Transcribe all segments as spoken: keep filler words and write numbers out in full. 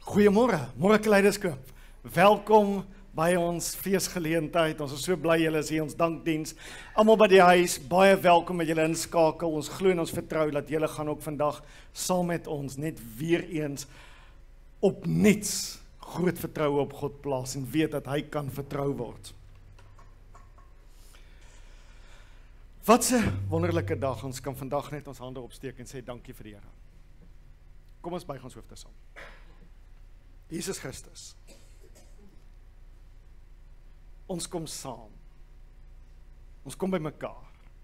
Goeiemôre, môre Kaleidoskoop. Welkom by ons feesgeleentheid. Ons is so bly julle is hier, ons dankdiens. Almal by die huis, baie welkom dat julle inskakel. Ons glo en ons vertrou dat julle gaan ook vandag saam met ons net weer eens op niets groot vertroue op God plaas en weet dat hy kan vertrou word. Wat 'n wonderlike dag. Ons kan vandag net ons hande opsteek en sê dankie vir die Here. Kom ons buig ons hoofde saam. Jesus Christus. Ons kom saam. Ons kom by mekaar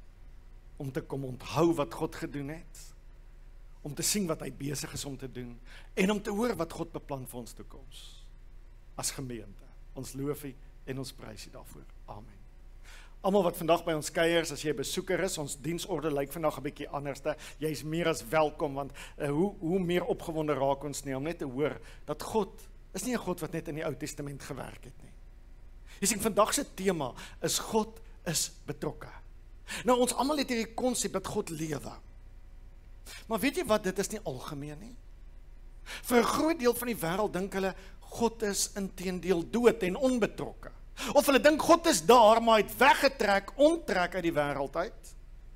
om te kom onthou wat God gedoen het, om te sien wat hy besig is om te doen en om te hoor wat God beplan vir ons toekoms as gemeente. Ons loof U en ons prys U daarvoor. Amen. Almal wat vandag by ons kuiers, as jy 'n besoeker is, ons diensorde lyk vandag 'n bietjie anderste. Jy's meer as welkom, want uh, hoe, hoe meer opgewonde raak ons nie, om net te hoor, dat God is nie 'n God wat net in die Ou Testament gewerk het nie. Jy sien, vandag se tema is God is betrokke. Nou, ons almal het hierdie konsep dat God lewe. Maar weet jy wat, dit is nie algemeen nie. Vir 'n groot deel van die wêreld dink hulle, God is inteendeel dood en onbetrokke. Of hulle dink God is daar, maar hy het weggetrek, onttrek uit die wêreld uit.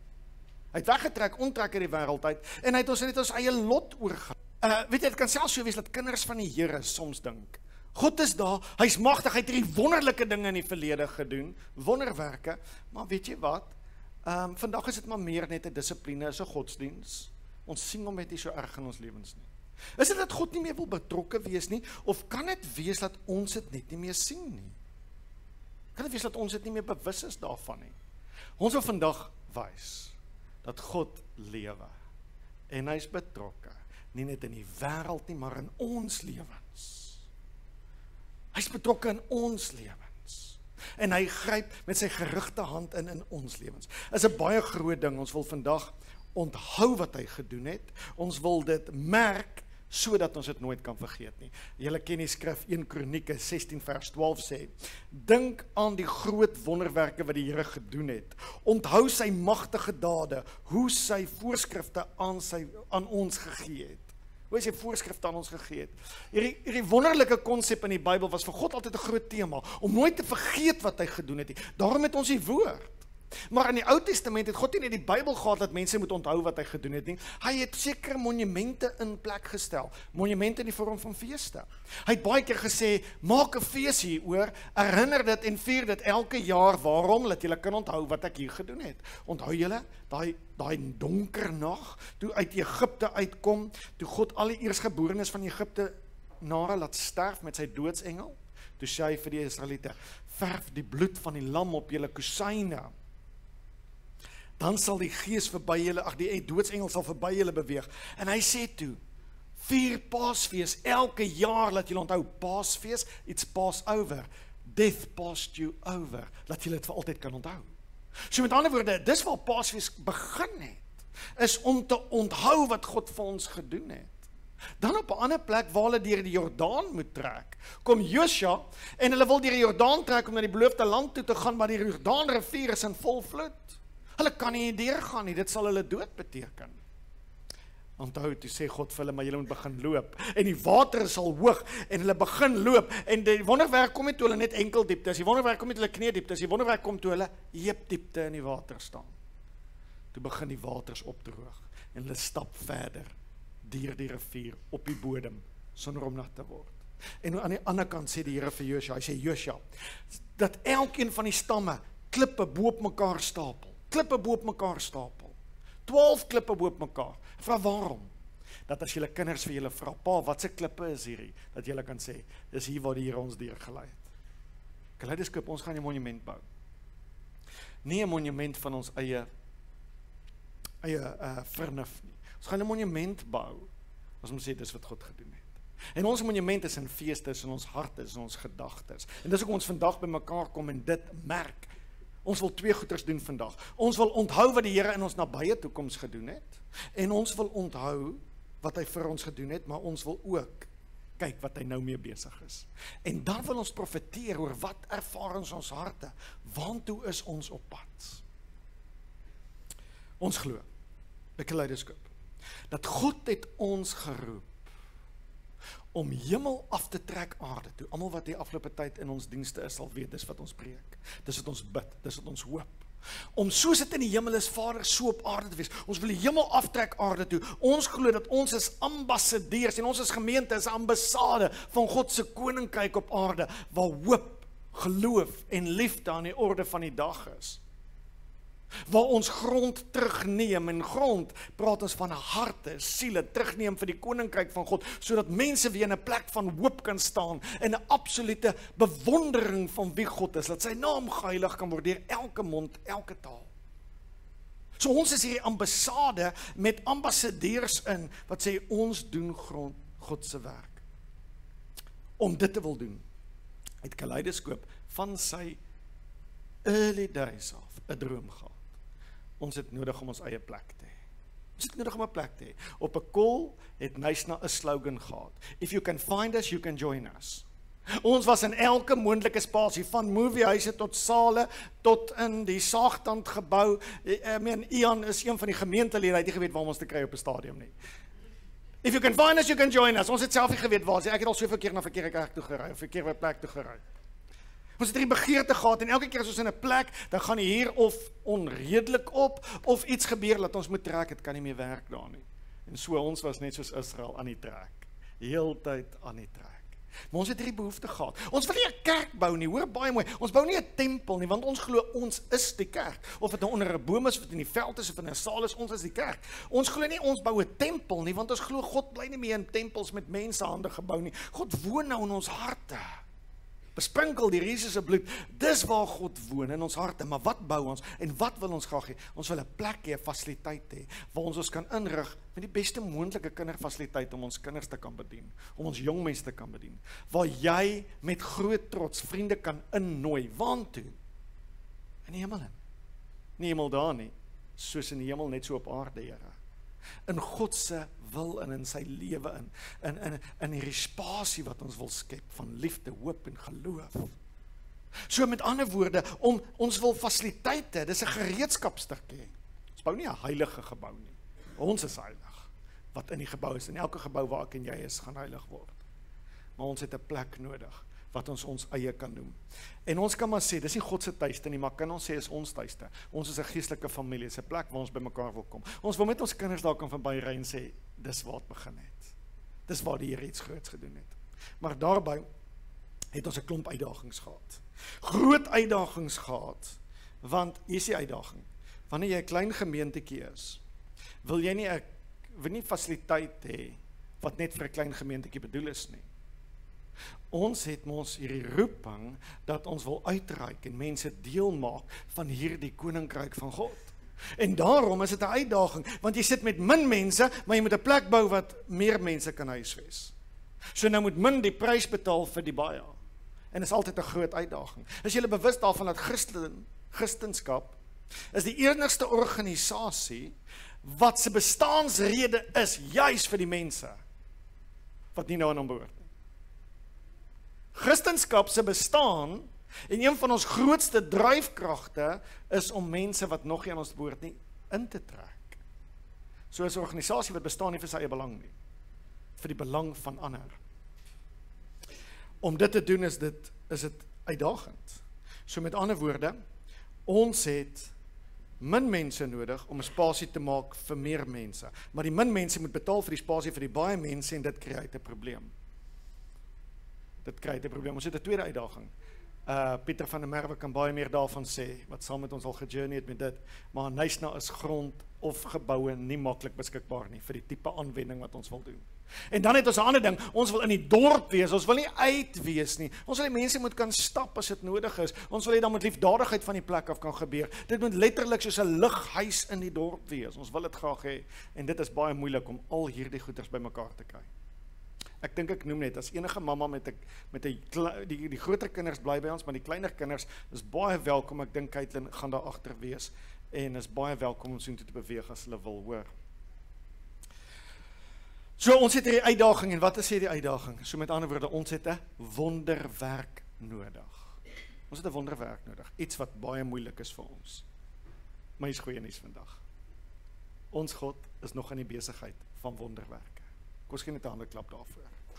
Hy het weggetrek, onttrek uit die wêreld uit, en hy het ons net ons eie lot oorgelaat. Uh, weet jy, het kan selfs so wees dat kinders van die Here soms dink, God is daar, hy is magtig, hy het hierdie wonderlike dinge in die verlede gedoen, wonderwerke, maar weet jy wat, um, vandag is dit maar meer net 'n dissipline, is 'n godsdiens. Ons sien hom net nie so erg in ons lewens nie. Is dit dat God nie meer wil betrokke wees nie, of kan dit wees dat ons dit net nie meer sien nie? Kan dit wees dat ons dit nie meer bewus is daarvan nie? Ons wil vandag wys dat God lewe en hy is betrokke, nie net in die wêreld nie, maar in ons lewens. Hy is betrokke in ons lewens en hy gryp met sy gerigte hand in in ons lewens. Is 'n baie groot ding. Ons wil vandag onthou wat hy gedoen het. Ons wil dit merk sodat ons dit nooit kan vergeet nie. Julle ken die skrif een Kronieke sestien vers twaalf sê, dink aan die groot wonderwerke wat die Here gedoen het. Onthou sy magtige dade, hoe sy voorskrifte aan, sy, aan ons gegee het. Hoe hy sy voorskrifte aan ons gegee het. Hierdie, hierdie wonderlike konsep in die Bybel was vir God altyd 'n groot tema, om nooit te vergeet wat hy gedoen het nie. Daarom het ons die woord. Maar in die Ou Testament het God nie net die Bybel gehad dat mense moet onthou wat hy gedoen het nie. Hy het sekere monumente in plek gestel. Monumente in die vorm van feeste. Hy het baie keer gesê, maak 'n fees hieroor, herinner dit en vier dit elke jaar. Waarom? Dat julle kan onthou wat ek hier gedoen het. Onthou julle, daai daai donker nag, toe uit Egipte uitkom, toe God al die eersgeborenes van Egipte nare laat sterf met sy doodsengel, toe sê hy vir die Israeliete, verf die bloed van die lam op julle kusyne. Dan sal die gees verby julle, ag die doodsengel sal verby julle beweeg. En hy sê toe, vier Paasfees, elke jaar, laat julle onthou, Paasfees, it's pass over, death passed you over, laat julle dit vir altyd kan onthou. So met ander woorde, dis waar Paasfees begin het, is om te onthou wat God vir ons gedoen het. Dan op 'n ander plek waar hulle deur die Jordaan moet trek, kom Josua en hulle wil deur die Jordaan trek om na die beloofde land toe te gaan, maar die Jordaanrivier is in vol vloed. Hulle kan nie deurgaan nie, dit sal hulle dood beteken. Onthou, toe sê God vir hulle, maar julle moet begin loop, en die water sal hoog, en hulle begin loop, en die wonderwerk kom nie toe hulle net enkel diepte, die wonderwerk kom nie toe hulle knie diepte, die wonderwerk kom toe hulle heup diepte in die water staan. Toe begin die waters opdroog, en hulle stap verder, deur die rivier, op die bodem, sonder om nat te word. En aan die ander kant sê die Here vir Josua, hy sê, Josua, dat elkeen van die stamme, klippe bo op mekaar stapel, klippe bo op mekaar stapel, twaalf klippe bo op mekaar, vra waarom? Dat as julle kinders vir julle vra, pa, wat se klippe is hierdie, dat julle kan sê, dis hier waar die Here ons deurgelei het. Kaleidoskoop, ons gaan 'n monument bou. Nie 'n monument van ons eie, eie uh, vernuf nie. Ons gaan 'n monument bou, as ons sê, dis wat God gedoen het. En ons monument is in feeste, is in ons harte, is in ons gedagtes. En dis ook ons vandag by mekaar kom en dit merk. Ons wil twee goeders doen vandag. Ons wil onthou wat die Here in ons nabye toekoms gedoen het, en ons wil onthou wat hy vir ons gedoen het, maar ons wil ook kyk wat hy nou mee besig is. En dan wil ons profeteer oor wat ervaar ons ons harte, waantoe is ons op pad. Ons glo, by Kaleidoskoop, dat God het ons geroep om hemel af te trek aarde toe. Almal wat die afgelope tyd in ons dienste is, sal weet, dis wat ons preek. Dis wat ons bid, dis wat ons hoop. Om soos dit in die hemel is, Vader, so op aarde te wees. Ons wil die hemel aftrek aarde toe. Ons glo dat ons is ambassadeurs en ons as gemeente is ambassade van God se koninkryk op aarde, waar hoop, geloof en liefde aan die orde van die dag is. Waar ons grond terugneem, en grond praat ons van harte, siele, terugneem vir die koninkryk van God, sodat mense weer in 'n plek van hoop kan staan, in 'n absolute bewondering van wie God is, dat sy naam geheilig kan word deur elke mond, elke taal. So ons is hierdie ambassade met ambassadeurs in, wat sê ons doen grond, God se werk. Om dit te wil doen, het Kaleidoskoop van sy early days af 'n droom gehad. Ons het nodig om ons eie plek te hê. Ons het nodig om 'n plek te hê. Op 'n call het Nysna 'n slogan gehad. If you can find us, you can join us. Ons was in elke moontlike spasie, van moviehuise tot sale, tot in die Saagtand gebou. Ek meen, Ian is een van die gemeentelede, hy het nie geweet waar om ons te kry op 'n stadium nie. If you can find us, you can join us. Ons het self nie geweet waar, ek het al soveel keer na verkeerde kerk toe gery, of verkeerde plek toe gery. Ons het hierdie begeerte gehad, en elke keer as ons in 'n plek, dan gaan die hier of onredelik op, of iets gebeur, dat ons moet trek, het kan nie meer werk daar nie. En so, ons was net soos Israel aan die trek, die hele tyd aan die trek. Maar ons het hierdie behoefte gehad. Ons wil nie 'n kerk bou nie, hoor baie mooi, ons bou nie 'n tempel nie, want ons glo ons is die kerk, of het nou onder 'n boom is, of het in die veld is, of in 'n saal is, ons is die kerk. Ons glo nie ons bou 'n tempel nie, want ons glo God bly nie meer in tempels met mensehande gebou nie, God woon nou in ons harte. Besprinkel die Jesus se bloed, dis waar God woon in ons harte, maar wat bou ons, en wat wil ons graag hê? Ons wil 'n plek hê, 'n fasiliteit hê, waar ons ons kan inrig met die beste moontlike kinderfasiliteit om ons kinders te kan bedien, om ons jong mense te kan bedien, waar jy met groot trots vriende kan innooi, waantoe? In die hemel in. Nie hemel daar nie, soos in die hemel net so op aarde, Here. In God se wil en in sy lewe in, in, in, in hierdie spasie wat ons wil skep, van liefde, hoop en geloof. So met ander woorde, om, ons wil fasiliteite, dis 'n gereedskapstukkie. Ons bou nie 'n heilige gebou nie, ons is heilig, wat in die gebou is, en elke gebou waar ek en jy is, gaan heilig word. Maar ons het 'n plek nodig, wat ons ons eie kan noem. En ons kan maar sê, dis nie God se tuiste nie, maar kan ons sê, is ons tuiste. Ons is 'n geestelike familie, is 'n plek waar ons by mekaar wil kom. Ons wil met ons kinders daar kan verbyry en sê, dis waar het begin het. Dis waar die Here iets groots gedoen het. Maar daarby het ons 'n klomp uitdagings gehad. Groot uitdagings gehad, want hier is die uitdaging. Wanneer jy 'n klein gemeentetjie is, wil jy nie 'n wil nie fasiliteit hê wat net vir 'n klein gemeentetjie bedoel is nie. Ons het ons hierdie roeping dat ons wil uitreik en mense deel maak van hierdie koninkryk van God. En daarom is dit 'n uitdaging, want jy sit met min mense, maar jy moet 'n plek bou wat meer mense kan huisves. So nou moet min die prys betaal vir die baie. En is altyd 'n groot uitdaging. Is julle bewus daarvan dat Christen, Christenskap is die enigste organisasie wat se bestaansrede is juis vir die mense wat nie nou aan hom behoort. Christenskap se bestaan, en een van ons grootste dryfkragte, is om mense wat nog nie aan ons behoort nie, in te trek. So is 'n organisasie wat bestaan nie vir sy eie belang nie, vir die belang van ander. Om dit te doen is dit, is dit uitdagend. So met ander woorde, ons het min mense nodig om 'n spasie te maak vir meer mense, maar die min mense moet betaal vir die spasie vir die baie mense, en dit kry 'n probleem. Dit kry 'n probleem. Ons het 'n tweede uitdaging. Uh, Pieter van der Merwe kan baie meer daarvan sê, wat saam met ons al gejourney het met dit, maar Nysna is grond of geboue nie maklik beskikbaar nie, vir die tipe aanwending wat ons wil doen. En dan het ons 'n ander ding, ons wil in die dorp wees, ons wil nie uit wees nie, ons wil die mense moet kan stap as dit nodig is, ons wil hê dan met liefdadigheid van die plek af kan gebeur, dit moet letterlik soos 'n lighuis in die dorp wees, ons wil dit graag hê, en dit is baie moeilik om al hierdie goeders bymekaar te kry. Ek dink ek noem net, as enige mamma met, a, met a, die, die groter kinders bly by ons, maar die kleiner kinders is baie welkom, ek dink Caitlin gaan daar agter wees, en is baie welkom om soontoe te beweeg as hulle wil, hoor. So, ons het hierdie uitdaging, en wat is hierdie uitdaging? So met ander woorde, ons het 'n wonderwerk nodig. Ons het 'n wonderwerk nodig, iets wat baie moeilik is vir ons. Maar hier is goeie nuus vandag. Ons God is nog in die besigheid van wonderwerke. Kom ons gee net 'n hande klap daarvoor.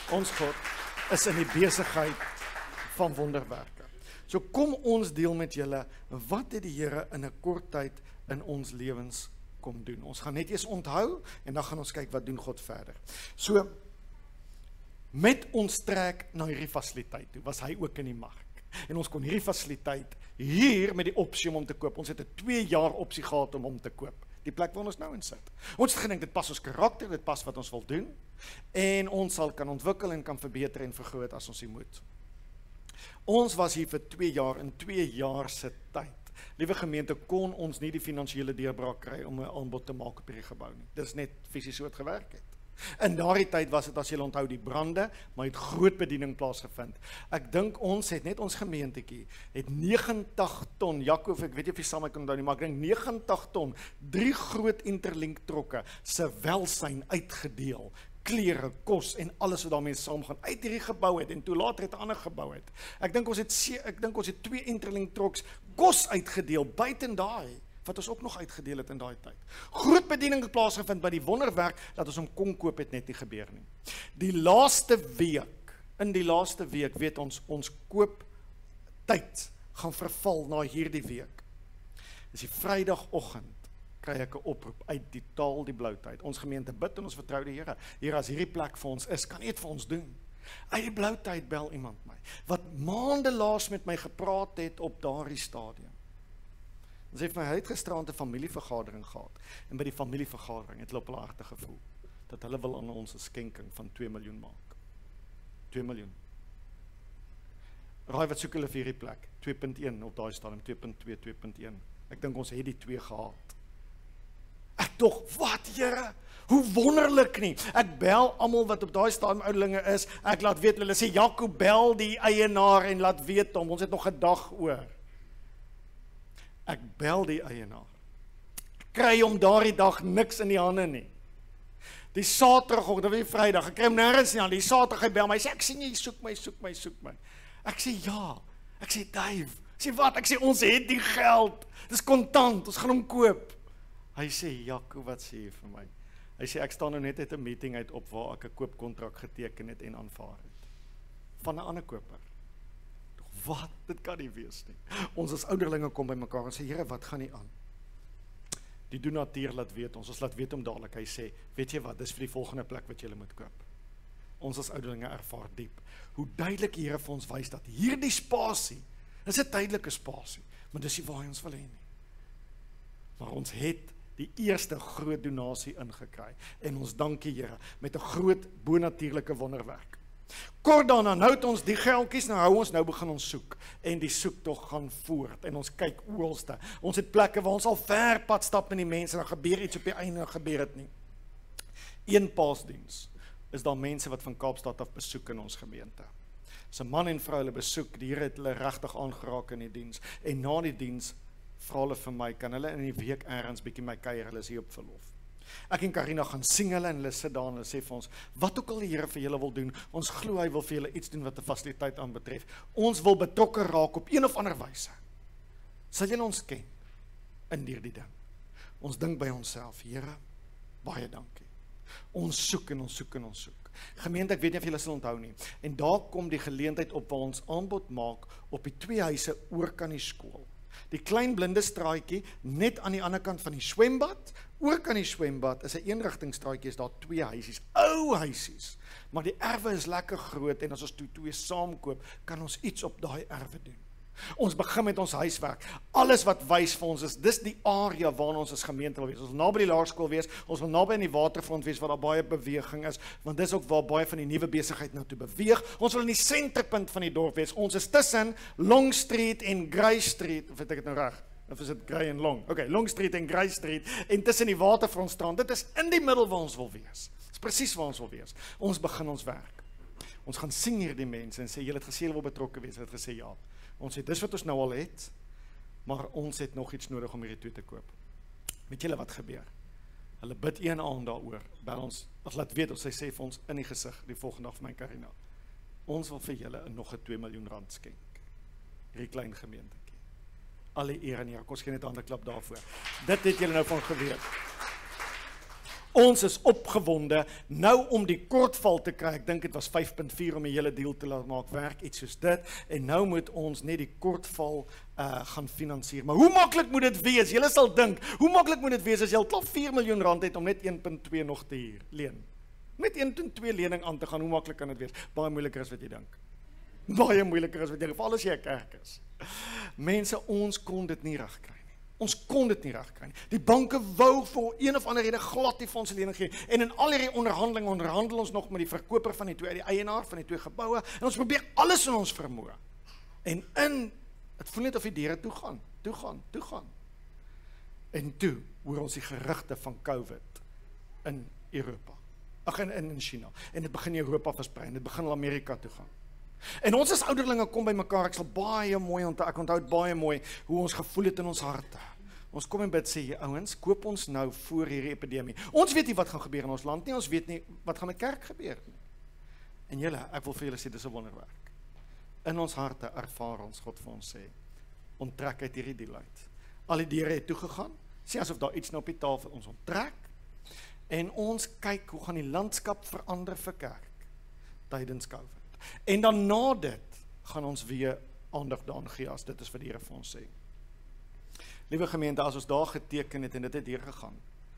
Ons God is in die besigheid van wonderwerke. So kom ons deel met julle, wat het die Here in 'n kort tyd in ons lewens kom doen. Ons gaan net eers onthou, en dan gaan ons kyk wat doen God verder. So, met ons trek na hierdie fasiliteit toe, was hy ook in die mark. En ons kon hierdie fasiliteit hier met die opsie om hom te koop. Ons het 'n twee jaar opsie gehad om hom te koop. Die plek waar ons nou in sit. Ons het gedink, dit pas ons karakter, dit pas wat ons wil doen, en ons sal kan ontwikkel en kan verbeter en vergroot as ons die moet. Ons was hier vir twee jaar, in twee jaar se tyd. Liewe gemeente, kon ons nie die finansiële deurbraak kry om 'n aanbod te maak op hierdie gebou nie. Dit is net fisies so het gewerk het. In daardie tyd was dit, as julle onthou, die brande, maar het groot bediening plaasgevind. Ek dink ons het net ons gemeentetjie het negentig ton, Jakob, ek weet nie of jy saam met kan onthou nie, maar ek dink negentig ton, drie groot interlink trokke se welsyn uitgedeel. Klere, kos en alles wat daarmee saamgaan uit hierdie gebou het en toe later het 'n ander gebou het. Ek dink ons het ek dink ons het twee interlink troks kos uitgedeel buiten daai wat ons ook nog uitgedeel het in daai tyd. Groot bediening het plaasgevind by die wonderwerk dat ons hom kon koop het net nie gebeur nie. Die laaste week, in die laaste week weet ons ons koop tyd gaan verval na hierdie week. Dis die Vrydagoggend kry ek 'n oproep uit die taal die blou tyd. Ons gemeente bid en ons vertrou die Here. Here, as hierdie plek vir ons is, kan U dit vir ons doen. Uit die blou tyd bel iemand my, wat maande laas met my gepraat het op daardie stadium. Ons het my hy het gisterand 'n familievergadering gehad, en by die familievergadering het hulle op hulle harte gevoel, dat hulle wil aan ons 'n skenking van twee miljoen maak. twee miljoen. Raai wat soek hulle vir hierdie plek? twee punt een op daai stadium, twee punt twee, twee punt een. Ek dink ons het die twee gehad. Ek tog, wat Here, hoe wonderlik nie. Ek bel almal wat op daai stadium ouderlinge is, ek laat weet, hulle sê, Jakob, bel die eienaar en laat weet hom, ons het nog 'n dag oor. Ek bel die eienaar, kry hom daardie dag niks in die hande nie. Die Saterdag, dit was die Vrydag, ek kry hom nêrens nie aan, die Saterdag hy bel my, hy sê, ek sien jy, soek my, soek my, soek my. Ek sê, ja, ek sê, Dave, ek sê, wat, ek sê, ons het die geld, dis kontant, ons gaan hom koop. Hy sê, Jakob, wat sê jy vir my? Hy sê, ek staan nou net uit 'n meeting uit op waar ek 'n koopkontrak geteken het en aanvaar het. Van 'n ander koper. Wat? Dit kan nie wees nie. Ons as ouderlinge kom by mekaar en sê, Here, wat gaan nie aan? Die donateur laat weet ons, ons laat weet om dadelik. Hy sê, weet jy wat, dis vir die volgende plek wat julle moet koop. Ons as ouderlinge ervaar diep. Hoe duidelik die Here vir ons wys dat hierdie spasie, is 'n tydelike spasie, maar dis nie waar ons wil hê nie. Maar ons het die eerste groot donasie ingekry, en ons dank die Here, met 'n groot bonatuurlike wonderwerk. Kort daarna, nou het ons die geldjies, nou hou ons, nou begin ons soek, en die soektog gaan voort, en ons kyk ooralste. Ons het plekke waar ons al ver pad stap met die mense, en dan gebeur iets op die einde, en gebeur het nie. Een paasdiens, is daar mense wat van Kaapstad af besoek in ons gemeente. As 'n man en vrou hulle besoek, die Here het hulle regtig aangeraak in die diens, en na die diens, vra hulle vir my, kan hulle in die week ergens bietjie my kuier, hulle is hier op verlof. Ek en Karina gaan sing hulle en hulle sit daar en hulle sê vir ons, wat ook al die Here vir julle wil doen, ons glo hy wil vir julle iets doen wat 'n fasiliteit aanbetref. Ons wil betrokke raak op een of ander wyse. Sal julle ons ken in hierdie ding? Ons dink by onsself, Here, baie dankie. Ons soek en ons soek en ons soek. Gemeente, ek weet nie of julle sal onthou nie. En daar kom die geleentheid op waar ons aanbod maak op die twee huise oor kan die skool. Die klein blinde straatjie net aan die ander kant van die swembad, oor kan die swembad is 'n eenrigtingstraatjie, is daar twee huisies, ou huisies, maar die erwe is lekker groot en as ons toe twee saamkoop, kan ons iets op daai erwe doen. Ons begin met ons huiswerk. Alles wat wys vir ons is, dis die area waar ons as gemeente wil wees. Ons wil naby die laerskool wees, ons wil naby aan die waterfront wees waar daar baie beweging is, want dis ook waar baie van die nuwe besigheid nou toe beweeg. Ons wil in die senterpunt van die dorp wees. Ons is tussen Long Street en Grey Street, of het ek dit nou reg? Of is dit Grey en Long? Okay, Long Street en Grey Street en tussen die waterfrontstrand. Dit is in die middel waar ons wil wees. Dis presies waar ons wil wees. Ons begin ons werk. Ons gaan sien hierdie mense en sê, julle het gesê julle wil betrokke wees. Hulle het gesê ja. Ons het dis wat ons nou al het, maar ons het nog iets nodig om hierdie twee te koop. Weet julle wat gebeur? Hulle bid een aand daaroor, bel ons, of laat weet, of sy sê vir ons in die gesig, die volgende dag vir my Karina, ons wil vir julle nog 'n twee miljoen rand skenk. Hierdie klein gemeentetjie. Alle eer en eer, kom ons gee net 'n ander klap daarvoor. Dit het julle nou van geweet. Ons is opgewonde, nou om die kortval te kry, ek dink dit was vyf punt vier om die hele deal te laat maak werk, iets soos dit, en nou moet ons net die kortval uh, gaan finansier. Maar hoe maklik moet dit wees? Julle sal dink, hoe maklik moet dit wees as jy al klop vier miljoen rand het om net een punt twee nog te huur, leen? Met een punt twee lening aan te gaan, hoe maklik kan dit wees? Baie moeiliker as wat jy dink. Baie moeiliker as wat jy dink, veral as jy 'n kerk is. Mense, ons kon dit nie regkry. Ons kon dit nie regkry nie. Die banke wou vir een of ander rede glad die vir ons lening gee. En in al hierdie onderhandelinge onderhandel ons nog met die verkoper van die twee, die eienaar van die twee geboue, en ons probeer alles in ons vermoë. En in, het voel net of die deure toe gaan, toe gaan, toe gaan. En toe hoor ons die gerugte van COVID in Europa. Ag in in China. En dit begin in Europa versprei, en dit begin in Amerika toe gaan. En ons as ouderlinge kom by mekaar, ek sal baie mooi onthou, ek onthou baie mooi hoe ons gevoel het in ons harte. Ons kom en bid sê, ouens, koop ons nou voor hierdie epidemie. Ons weet nie wat gaan gebeur in ons land nie, ons weet nie wat gaan met kerk gebeur nie. En julle, ek wil vir julle sê, dis 'n wonderwerk. In ons harte ervaar ons, God vir ons sê, onttrek uit hierdie deal uit. Al die deure het toegegaan, sê asof daar iets nou op die tafel ons onttrek, en ons kyk hoe gaan die landskap verander vir kerk, tydens COVID. En dan na dit, gaan ons weer aandag daaraan gee, as dit is wat die Here vir ons sê. Liewe gemeente, as ons daar geteken het, en dit het hier gegaan,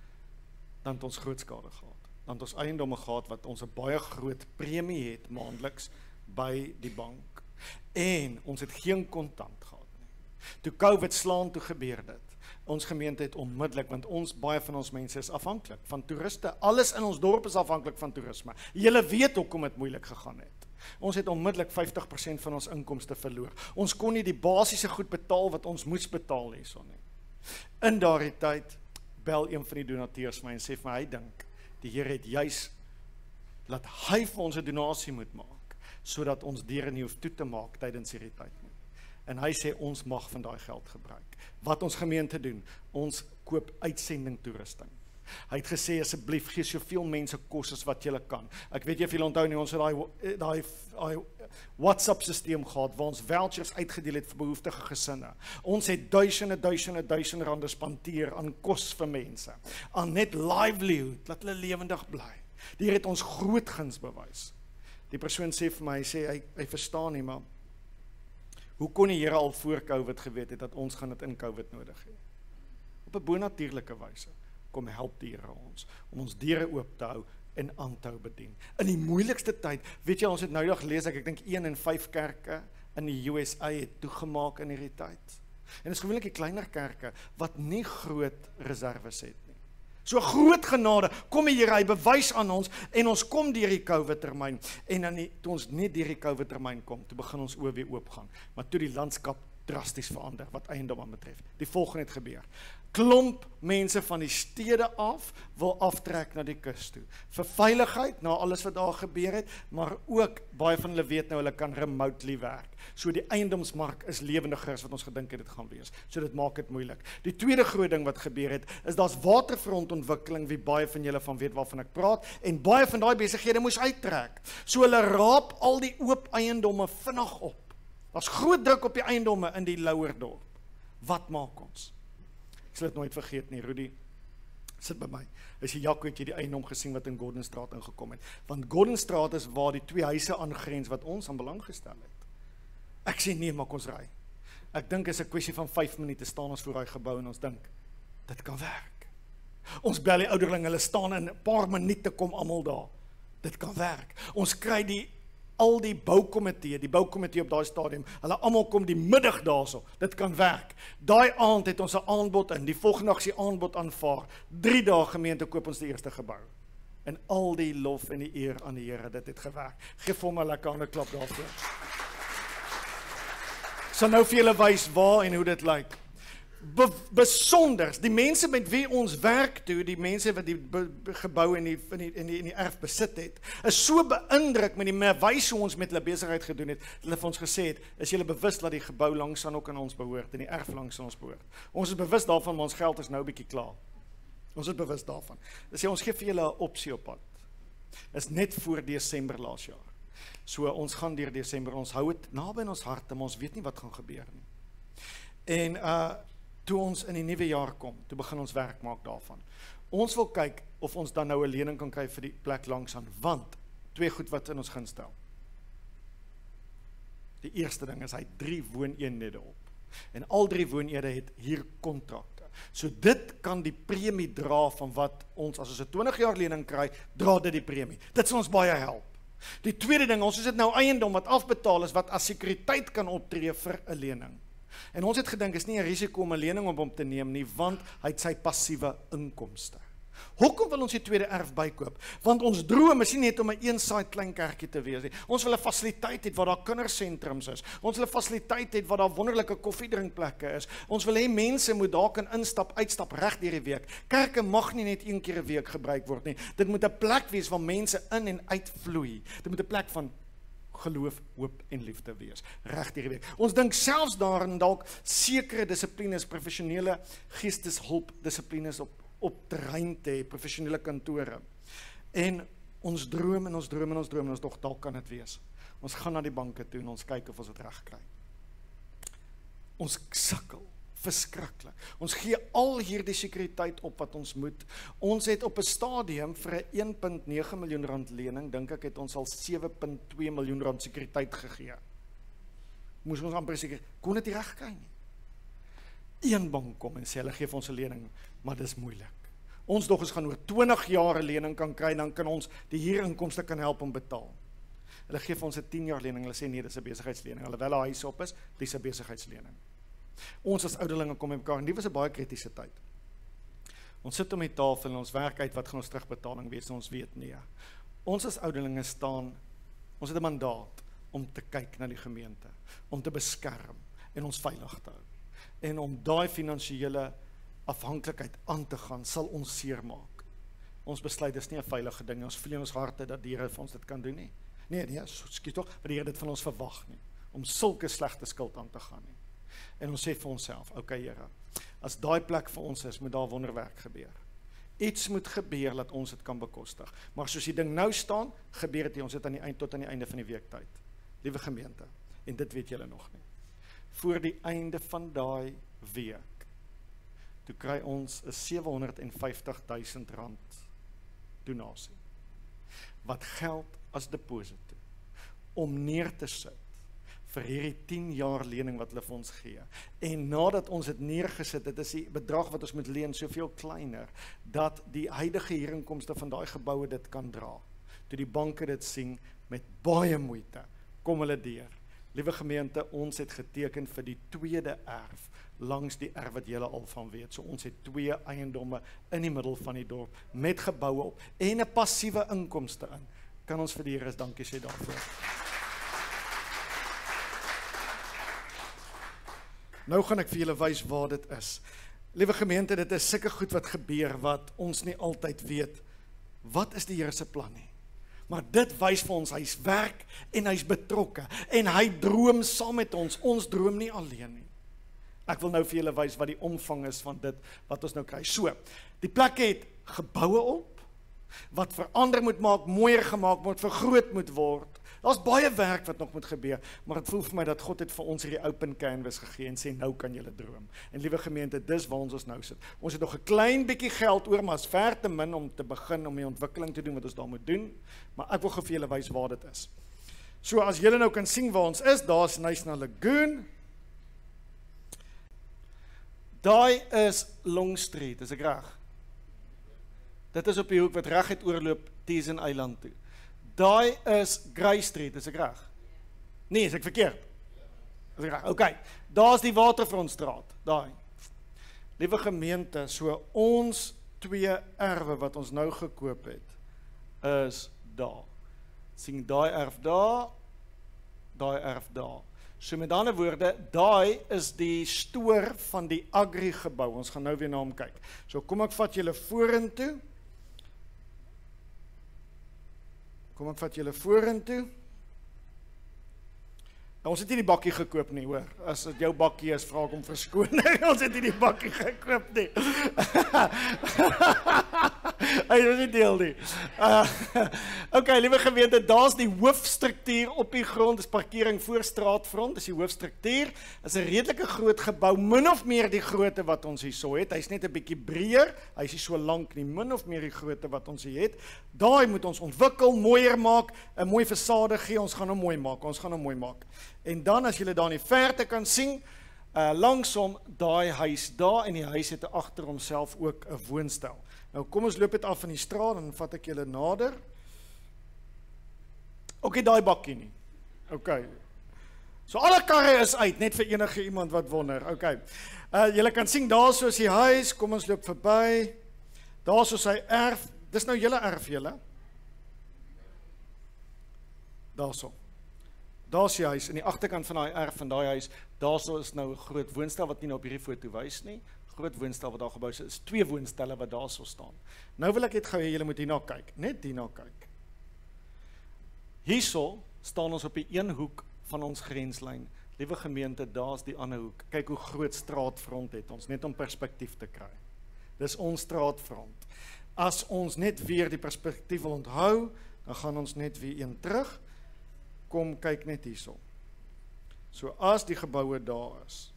dan het ons groot skade gehad. Dan het ons eiendomme gehad, wat ons 'n baie groot premie het, maandeliks, by die bank. En ons het geen kontant gehad nie. Toe COVID slaan, toe gebeur dit. Ons gemeente het onmiddellik, want ons, baie van ons mense is afhanklik van toeriste. Alles in ons dorp is afhanklik van toerisme. Julle weet hoekom dit moeilik gegaan het. Ons het onmiddellik vyftig persent van ons inkomste verloor. Ons kon nie die basiese goed betaal wat ons moes betaal hierson nie. In daardie tyd bel een van die donateurs my en sê vir my, hy dink, die Here het juis laat hy vir ons 'n donasie moet maak, sodat ons deure nie hoef toe te maak tydens hierdie tyd nie. En hy sê, ons mag van daai geld gebruik. Wat ons gemeente doen, ons koop uitsending toerusting. Hy het gesê, asseblief, gee soveel mense kos as wat julle kan. Ek weet jy of julle onthou nie, ons het daai daai daai WhatsApp systeem gehad, waar ons vouchers uitgedeel het vir behoeftige gesinne. Ons het duisende, duisende, duisende rande spandeer aan kos vir mense, aan net livelihood, laat hulle lewendig bly. Die Here het ons groot guns bewys. Die persoon sê vir my, hy sê, hy, hy verstaan nie, maar hoe kon die Here al voor COVID geweet het, dat ons gaan dit in COVID nodig hê? Op 'n bonatuurlike wyse, kom help die Here ons, om ons deure oop te hou, en aan te hou bedien. In die moeilikste tyd, weet jy, ons het nou nog gelees, ek, ek dink een in vyf kerke in die U S A het toegemaak in hierdie tyd. En dit is gewoonlik die kleiner kerke, wat nie groot reserves het nie. So groot genade, kom die Here, hy bewys aan ons, en ons kom deur die COVID termyn, en dan die, toe ons net deur die COVID termyn kom, toe begin ons oë weer oop gaan, maar toe die landskap drasties verander, wat eiendom aan betref. Die volgende het gebeur. Klomp mense van die stede af, wil aftrek na die kus toe. Vir veiligheid, na alles wat daar gebeur het, maar ook, baie van hulle weet nou, hulle kan remotely werk. So die eiendomsmark is lewendiger as wat ons gedink het dit gaan wees. So dit maak dit moeilik. Die tweede groot ding wat gebeur het, is daar's waterfrontontwikkeling, wie baie van julle van weet waarvan ek praat, en baie van daai besighede moes uittrek. So hulle raap al die oop eiendomme vinnig op. Daar's groot druk op die eiendomme in die Louwerdorp. Wat maak ons? Ek sal dit nooit vergeet nie, Rudy, sit by my. Hy sê, Jaco, het jy die eiendom gesien wat in Gordonstraat ingekom het? Want Gordonstraat is waar die twee huise aangrens wat ons aan belang gestel het. Ek sê, nee, maak ons ry. Ek dink is 'n kwessie van vyf minute staan ons voor daai gebou en ons dink, dit kan werk. Ons bel die ouderling, hulle staan in 'n paar minute kom almal daar. Dit kan werk. Ons kry die al die boukomitee, die boukomitee op daai stadium, hulle almal kom die middag daarso, dit kan werk. Daai aand het ons 'n aanbod in, die volgende dag is die aanbod aanvaar, drie dae gemeente koop ons die eerste gebou. En al die lof en die eer aan die Here, dit het gewerk. Geef hom 'n lekker ander klap daarvoor. So nou vir julle wys waar en hoe dit lyk. Be besonders, die mense met wie ons werk toe, die mense wat die gebou en die, in die, in die, in die erf besit het, is so beïndruk met die wys hoe ons met hulle besigheid gedoen het, hulle vir ons gesê het, is julle bewus dat die gebou langs aan ook aan ons behoort, en die erf langs aan ons behoort. Ons is bewus daarvan, maar ons geld is nou 'n bietjie klaar. Ons is bewus daarvan. Dis sê, ons gee vir julle 'n opsie op pad. Is net voor Desember laas jaar. So ons gaan deur Desember, ons hou dit naby in ons harte, maar ons weet nie wat gaan gebeur nie. En uh toe ons in die nuwe jaar kom, toe begin ons werk maak daarvan. Ons wil kyk of ons dan nou 'n lening kan kry vir die plek langs aan, want twee goed wat in ons gunst stel. Die eerste ding is hy het drie wooneenhede op. En al drie wooneenhede het hier kontrakte. So dit kan die premie dra van wat ons, as ons 'n twintig jaar lening kry, dra dit die premie. Dit sal ons baie help. Die tweede ding, ons is dit nou eiendom wat afbetaal is, wat as sekuriteit kan optree vir 'n lening. En ons het gedink, is nie 'n risiko om 'n lening op hom te neem nie, want hy het sy passiewe inkomste. Hoekom wil ons die tweede erf bykoop? Want ons droom is nie net om 'n een-side klein kerkie te wees nie. Ons wil 'n fasiliteit hê waar daar kindersentrums is. Ons wil 'n fasiliteit hê waar daar wonderlike koffiedrinkplekke is. Ons wil hê mense moet daar kan instap, uitstap reg deur die week. Kerke mag nie net een keer 'n week gebruik word nie. Dit moet 'n plek wees waar mense in en uit vloei. Dit moet 'n plek van geloof, hoop en liefde wees, reg deur die week. Ons dink selfs daarin dalk sekere dissiplines, professionele geesteshulp dissiplines op op terrein te hê, professionele kantore. En ons droom en ons droom en ons droom en ons dog dalk kan dit wees. Ons gaan na die banke toe en ons kyk of ons dit reg kry. Ons sukkel verskriklik. Ons gee al hierdie sekuriteit op wat ons moet. Ons het op 'n stadium vir 'n een komma nege miljoen rand lening, dink ek het ons al sewe komma twee miljoen rand sekuriteit gegee. Moes ons amper seker kon dit nie reg kry nie. Een bank kom en sê hulle gee vir ons 'n lening, maar dis moeilik. Ons dog ons gaan oor twintig jaar 'n lening kan kry, dan kan ons die huurinkomste kan help om betaal. Hulle gee vir ons 'n tien jaar lening. Hulle sê nee, dis 'n besigheidslening. Alhoewel 'n huis op is, dis 'n besigheidslening. Ons as ouderlinge kom by mekaar en dit was 'n baie kritiese tyd. Ons sit om die tafel en ons werk uit wat gaan ons terugbetaling wees en ons weet nee. Ons as ouderlinge staan, ons het 'n mandaat om te kyk na die gemeente, om te beskerm en ons veilig te hou. En om daai finansiële afhanklikheid aan te gaan, sal ons seermaak. Ons besluit, dis nie 'n veilige ding, ons voel in ons harte dat die Here vir ons dit kan doen nie. Nee, nee, skiet tog, want die Here dit van ons verwag nie, om sulke slegte skuld aan te gaan nie. En ons sê vir onsself, oké okay, Here, as daai plek vir ons is, moet daar wonderwerk gebeur. Iets moet gebeur, dat ons dit kan bekostig. Maar soos die ding nou staan, gebeur dit nie, ons het aan die eind, tot aan die einde van die week tyd. Liewe gemeente, en dit weet julle nog nie. Voor die einde van daai week, toe kry ons 'n sewe honderd en vyftig duisend rand donasie, wat geld as deposito, om neer te sit, vir hierdie tien jaar lening wat hulle vir ons gee. En nadat ons dit neergesit, dit is die bedrag wat ons moet leen, soveel kleiner, dat die huidige huurinkomste van daai geboue dit kan dra. Toe die banke dit sien, met baie moeite, kom hulle deur. Liewe gemeente, ons het geteken vir die tweede erf, langs die erf wat julle al van weet. So ons het twee eiendomme in die middel van die dorp, met geboue op, en 'n passiewe inkomste in. Kan ons vir die Here dankie sê daarvoor. Nou gaan ek vir julle wys waar dit is. Liewe gemeente, dit is sulke goed wat gebeur, wat ons nie altyd weet, wat is die Here se plan nie. Maar dit wys vir ons, hy's werk en hy's betrokke, en hy droom saam met ons, ons droom nie alleen nie. Ek wil nou vir julle wys wat die omvang is van dit, wat ons nou kry. So, die plek het geboue op, wat verander moet maak, mooier gemaak moet, vergroot moet word. Daar's baie werk wat nog moet gebeur, maar het voel vir my dat God het vir ons hierdie open canvas gegee en sê, nou kan julle droom. En liewe gemeente, dis waar ons ons nou sit. Ons het nog 'n klein bietjie geld oor, maar is ver te min om te begin, om die ontwikkeling te doen wat ons daar moet doen, maar ek wil gou vir julle wys waar dit is. So, as julle nou kan sien waar ons is, daar's Knysna Lagoon. Daai is Long Street, is ek reg? Dit is op die hoek wat reguit oorloop Teesen Eiland toe. Daai is Grey Street, is ek reg? Nee, is ek verkeerd? Is ek reg? OK. Daar's die Waterfrontstraat, daai. Liewe gemeente, so ons twee erwe wat ons nou gekoop het, is daar. Sien daai erf daar, daai erf daar. So met ander woorde, daai is die stoor van die Agri gebou. Ons gaan nou weer na hom kyk. So kom ek vat julle vorentoe. Kom ek vat julle vorentoe. Nou, ons het nie die bakkie gekoop nie, hoor. As dit jou bakkie is, vra ek om verskoning. Ons het nie die bakkie gekoop nie. Hy is nie deel nie. Uh, ok, liewe gemeente, daar is die hoofstruktuur op die grond, is parkering voor straatfront, is die hoofstruktuur, is 'n redelike groot gebou, min of meer die grootte wat ons hier so het, hy is net 'n bietjie breër, hy is nie so lank nie, min of meer die grootte wat ons hier het, daai moet ons ontwikkel, mooier maak, 'n mooi fasade gee, ons gaan hom mooi maak, ons gaan hom mooi maak. En dan as julle daar in die verte kan sien, Uh, langsom daai huis daar, en die huis het agter homself ook 'n woonstel. Nou kom ons loop dit af van die straat, en vat ek julle nader. Ok, daai bakkie nie. Ok. So alle karre is uit, net vir enige iemand wat wonder. Ok. Uh, julle kan sien, daar so is die huis, kom ons loop verby. Daar so sy erf, dis nou julle erf julle. Daar so. Daar is die huis, in die agterkant van die erf van die huis, daar so is nou 'n groot woonstel wat nie nou op hierdie foto wys nie. Groot woonstel wat daar gebou is, is twee woonstelle wat daar so staan. Nou wil ek net gou hê julle moet hierna kyk, net hierna kyk. Hierso staan ons op die een hoek van ons grenslyn. Liewe gemeente, daar's die ander hoek. Kyk hoe groot straatfront het ons, net om perspektief te kry. Dis ons straatfront. As ons net weer die perspektief wil onthou, dan gaan ons net weer een terug. Kom, kyk net hierso. So as die geboue daar is.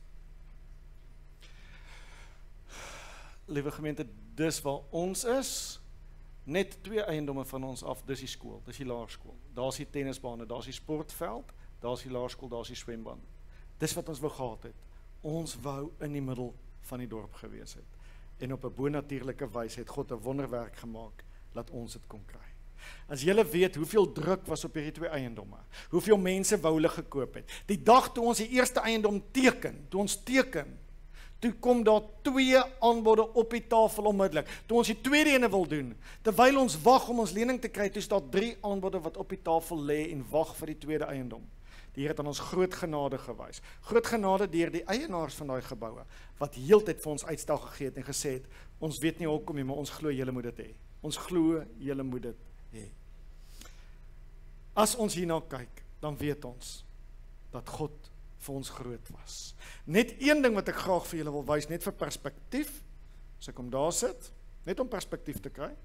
Liewe gemeente, dis waar ons is, net twee eiendomme van ons af, dis die skool, dis die laerskool. Daar's die tennisbane, daar's die sportveld, daar's die laerskool, daar's die swembaan. Dis wat ons wou gehad het. Ons wou in die middel van die dorp gewees het. En op 'n bonatuurlike wyse het God 'n wonderwerk gemaak, laat ons dit kon kry. As julle weet hoeveel druk was op hierdie twee eiendomme, hoeveel mense wou hulle gekoop het. Die dag toe ons die eerste eiendom teken, toe ons teken, toe kom daar twee aanbode op die tafel onmiddellik. Toe ons die tweede ene wil doen, terwyl ons wag om ons lening te kry, toe staan drie aanbode wat op die tafel lê en wag vir die tweede eiendom. Die Here het aan ons groot genade gewys. Groot genade deur die eienaars van daai geboue, wat heeltyd vir ons uitstel gegee het en gesê het, ons weet nie hoekom nie, maar ons glo julle moet dit hê. Ons glo julle moet dit hê. As ons hierna kyk, dan weet ons dat God vir ons groot was. Net een ding wat ek graag vir julle wil wys, net vir perspektief, as ek hom daar sit, net om perspektief te kry.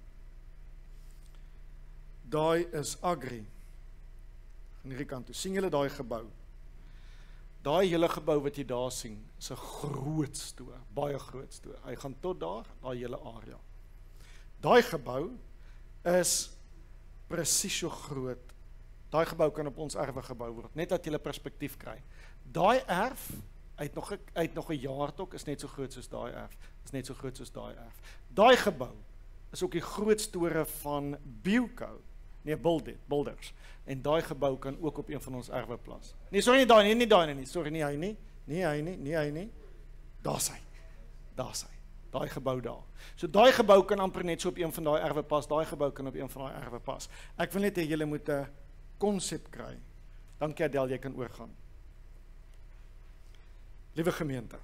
Daai is Agri. Aan hierdie kant toe, sien julle daai gebou? Daai hele gebou wat jy daar sien, is 'n groot stoor, baie groot stoor. Hy gaan tot daar, daai hele area. Daai gebou is presies so groot. Daai gebou kan op ons erwe gebou word, net dat jy 'n perspektief kry. Daai erf, uit nog 'n uit nog 'n jaartok is net so groot soos daai erf. Is net so groot soos daai erf. Daai gebou is ook die groot store van Beuco. Nee, Builders. En daai gebou kan ook op een van ons erwe plaas. Nee, sorry nie daai nie, nie daai nie. Sorry nie hy nie. Nie hy nie, nie hy nie. Daar's hy. Daar's hy. Daai gebou daar. So daai gebou kan amper net so op een van daai erwe pas. Daai gebou kan op een van daai erwe pas. Ek wil net hê julle moet 'n konsep kry. Dankie Adel, jy kan oorgaan. Liewe gemeente,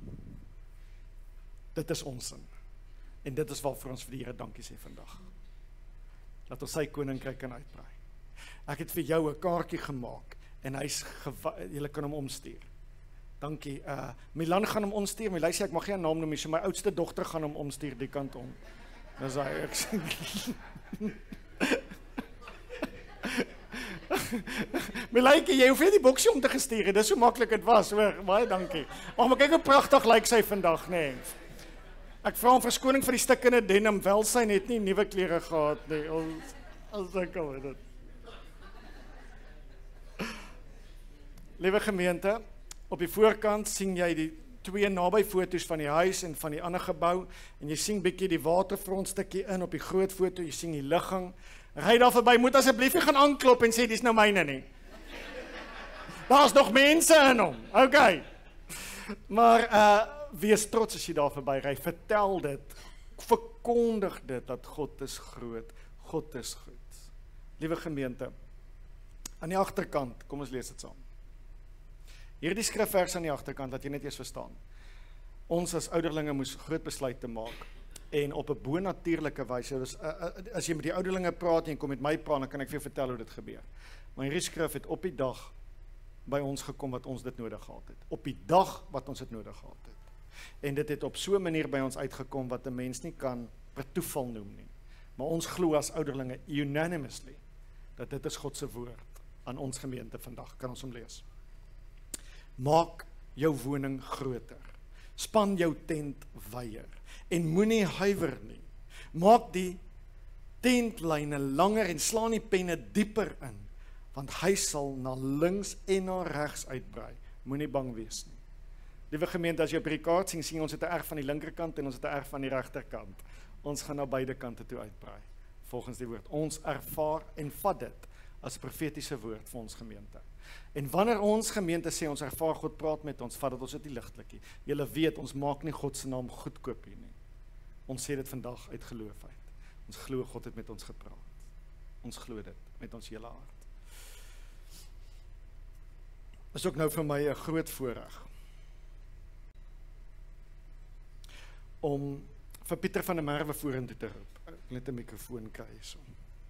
dit is ons sin. En dit is waarvoor ons vir die Here dankie sê vandag. Dat ons sy koninkryk kan uitbrei. Ek het vir jou 'n kaartjie gemaak en hy's julle kan hom omstuur. Dankie. Uh Milan gaan hom omstuur. My luister, ek mag geen naam noem nie, so my oudste dogter gaan hom omstuur die kant om. Dis hy ek sê. Milaike, jy hoef nie die boksie om te gestuur. Dis so maklik dit was, hoor. Baie dankie. Maar maar kyk hoe pragtig lyk sy vandag, nê. Nee. Ek vra om verskoning vir die stukkende denim, wel sy het nie nuwe klere gehad nie. Ons as ek al dit. Liewe gemeente, op die voorkant sien jy die twee naby foto's van die huis en van die ander gebou en jy sien bietjie die waterfront stukkie in op die groot foto, jy sien die ligging. Ry daar verby, moet asseblief nie gaan aanklop en sê dis nou myne nie. Daar's nog mense in hom. Okay. Maar uh wees trots as jy daar verby ry. Vertel dit. Verkondig dit dat God is groot. God is goed. Liewe gemeente, aan die agterkant, kom ons lees dit saam. Hierdie skrifvers aan die agterkant, dat jy net eers verstaan. Ons as ouderlinge moes groot besluite maak en op 'n bonatuurlike wyse. Dus, uh, as jy met die ouderlinge praat en kom met my praat, dan kan ek vir jou vertel hoe dit gebeur. Maar hierdie skrif het op die dag by ons gekom wat ons dit nodig gehad het. Op die dag wat ons dit nodig gehad het. En dit het op so 'n manier by ons uitgekom wat 'n mens nie kan per toeval noem nie. Maar ons glo as ouderlinge unanimously dat dit is God se woord aan ons gemeente vandag. Kan ons hom lees? Maak jou woning groter. Span jou tent wyer en moenie huiwer nie. Maak die tentlyne langer en slaan die penne dieper in, want hy sal na links en na regs uitbrei. Moenie bang wees nie. Liewe gemeente, as jy op die kaart sien, sien ons het 'n erf van die linkerkant en ons het 'n erf van die regterkant. Ons gaan na beide kante toe uitbrei, volgens die woord. Ons ervaar en vat dit as 'n profetiese woord vir ons gemeente. En wanneer ons gemeente sê, ons ervaar God praat met ons, vat dit ons dit nie ligtelik nie. Julle weet, ons maak nie God se naam goedkoop hier nie. Ons sê dit vandag uit geloof uit. Ons glo God het met ons gepraat. Ons glo dit met ons hele hart. Is ook nou vir my 'n groot voorreg om vir Pieter van der Merwe vorentoe te roep. Ek net 'n mikrofoon kry hierso.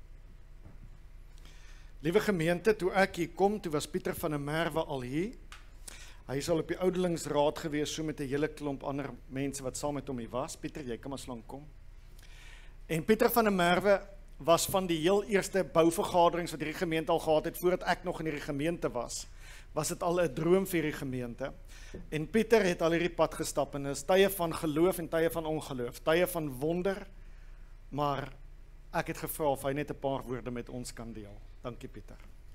Liewe gemeente, toe ek hier kom, toe was Pieter van der Merwe al hier. Hy is al op die oudelingsraad gewees, so met 'n hele klomp ander mense wat saam met hom hier was. Pieter, jy kan maar slank kom. En Pieter van der Merwe was van die heel eerste bouvergaderings wat hierdie gemeente al gehad het, voordat ek nog in hierdie gemeente was, was dit al 'n droom vir hierdie gemeente. En Pieter het al hierdie pad gestap, en is tye van geloof en tye van ongeloof, tye van wonder, maar ek het gevra of hy net 'n paar woorde met ons kan deel. Dankie Pieter.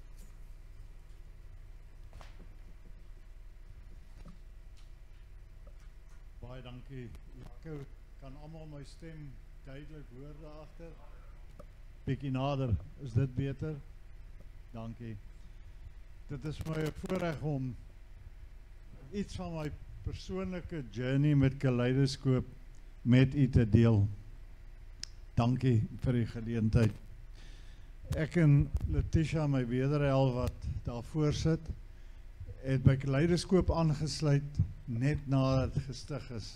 Baie dankie. Jaco, kan almal my stem duidelik hoor daar agter? Bietjie nader, is dit beter? Dankie. Dit is my 'n voorreg om iets van my persoonlike journey met Kaleidoskoop met u te deel. Dankie vir die geleentheid. Ek en Letitia, my wederhel wat daarvoor sit, het by Kaleidoskoop aangesluit net nadat het gestig is.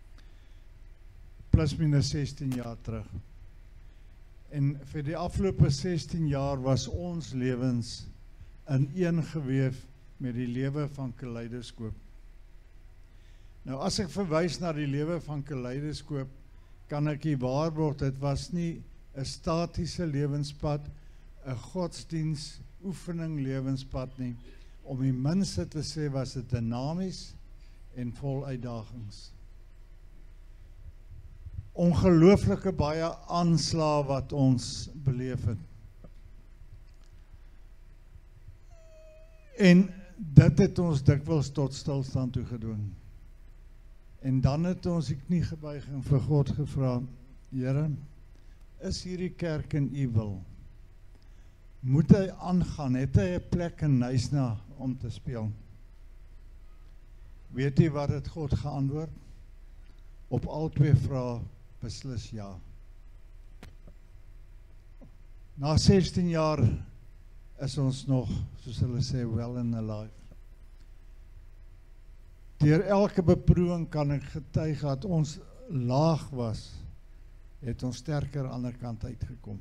Plus minus sestien jaar terug. En vir die afgelope sestien jaar was ons lewens ineengeweef met die lewe van Kaleidoskoop. Nou as ek verwys na die lewe van Kaleidoskoop, kan ek hier waarborg, dit was nie 'n statiese lewenspad, 'n godsdiens oefening lewenspad nie. Om die minste te sê was dit dinamies en vol uitdagings. Ongelooflike baie aanslae wat ons beleef het. En dit het ons dikwels tot stilstand toe gedoen. En dan het ons die knie gebuig en vir God gevra, Here, is hierdie kerk in u wil? Moet hy aangaan? Het hy 'n plek in Knysna om te speel? Weet u wat het God geantwoord? Op al twee vrae beslis ja. Na sestien jaar is ons nog, soos hulle sê, well and alive. Deur elke beproewing kan ek getuig dat ons laag was, het ons sterker aan die ander kant uitgekom.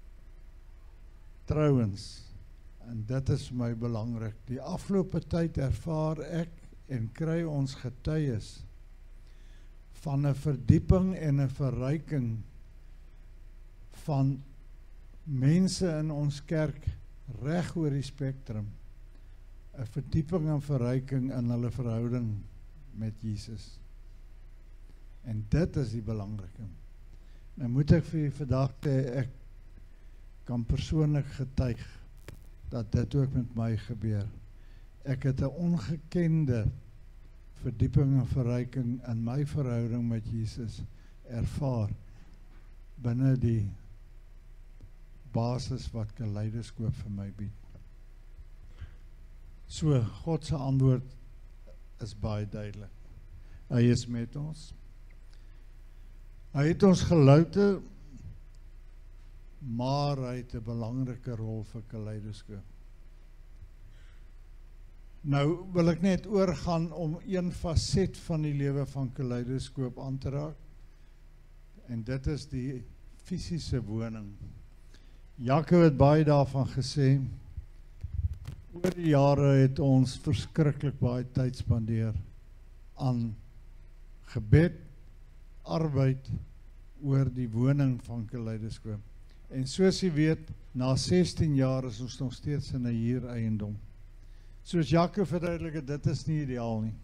Trouwens, en dit is vir my belangrik, die afgelope tyd ervaar ek en kry ons getuies van 'n verdieping en 'n verryking van mense in ons kerk reg oor die spektrum. 'n Verdieping en verryking in hulle verhouding met Jesus. En dit is die belangrike. Nou moet ek vir u vandag sê, ek kan persoonlik getuig dat dit ook met my gebeur. Ek het 'n ongekende verdieping en verryking in my verhouding met Jesus ervaar binne die basis wat Kaleidoskoop vir my bied. So, God se antwoord is baie duidelik. Hy is met ons. Hy het ons gelouter, maar hy het 'n belangrike rol vir Kaleidoskoop. Nou wil ek net oorgaan om een faset van die lewe van Kaleidoskoop aan te raak. En dit is die fisiese woning. Jaco het baie daarvan gesê. Oor die jare het ons verskriklik baie tyd spandeer aan gebed, arbeid oor die woning van Kaleidoskoop. En soos jy weet, na sestien jaar is ons nog steeds in 'n huureiendom. Soos Jaco verduidelik het, dit is nie ideaal nie.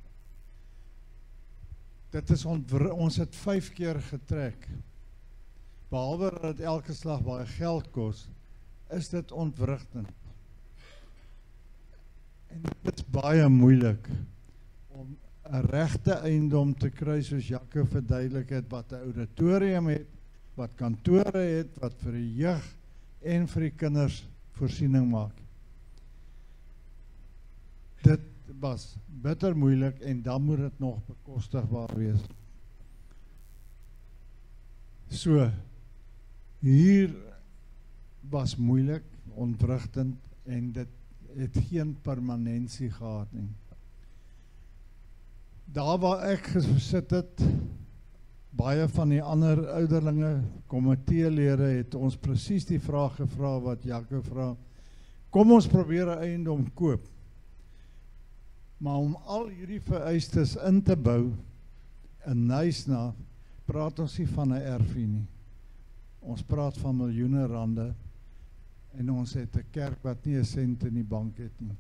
Dit is ons het vyf keer getrek. Behalwe dat dit elke slag baie geld kos, is dit ontwrigtend. En dit is baie moeilik om 'n regte eiendom te kry, soos Jaco verduidelik het, wat 'n auditorium het, wat kantore het, wat vir die jeug en vir die kinders voorsiening maak. Dit was bitter moeilik en dan moet dit nog bekostigbaar wees. So, hier was moeilik, ontwrigtend en dit het geen permanentie gehad nie. Daar waar ek gesit het, baie van die ander ouderlinge, komiteelede het ons presies die vraag gevra wat Jaco vra. Kom ons probeer 'n eiendom koop. Maar om al hierdie vereistes in te bou, in Knysna, praat ons nie van 'n erfie nie. Ons praat van miljoene rande en ons het 'n kerk wat nie 'n sent in die bank het nie.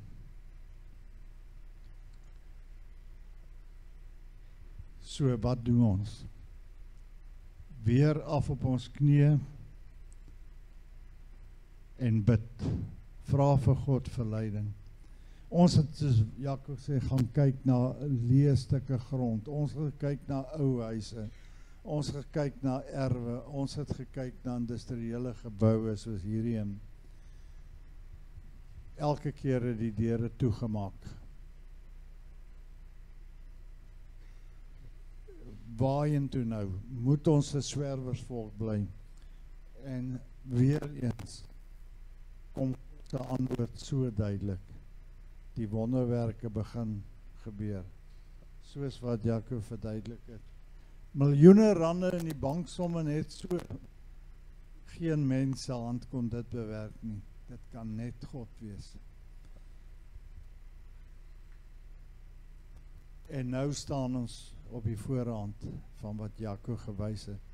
So, wat doen ons? Weer af op ons knieë en bid. Vra vir God verleiding. Ons het, soos Jaco sê, gaan kyk na leë stukke grond. Ons het gekyk na ou huise. Ons het gekyk na erwe. Ons het gekyk na industriële geboue soos hierdie een. Elke keer het die deure toegemaak. Waarheen toe nou? Moet ons 'n swerwersvolk bly? En weer eens kom die antwoord so duidelik. Die wonderwerke begin gebeur. Soos wat Jaco verduidelik het. Miljoene rande in die banksomme net so. Geen mens se hand kon dit bewerk nie. Dit kan net God wees. En nou staan ons op die voorhand van wat Jaco gewys het.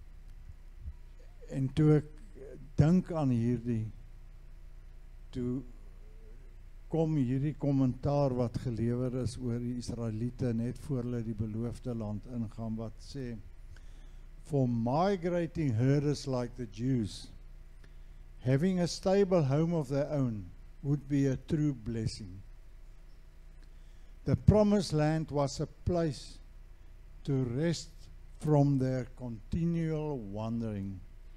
En toe ek dink aan hierdie, toe kom hierdie kommentaar wat gelewer is oor die Israeliete net voor hulle die beloofde land ingaan, wat sê, for migrating herders like the Jews, having a stable home of their own would be a true blessing. The promised land was a place to rest from their continual wandering.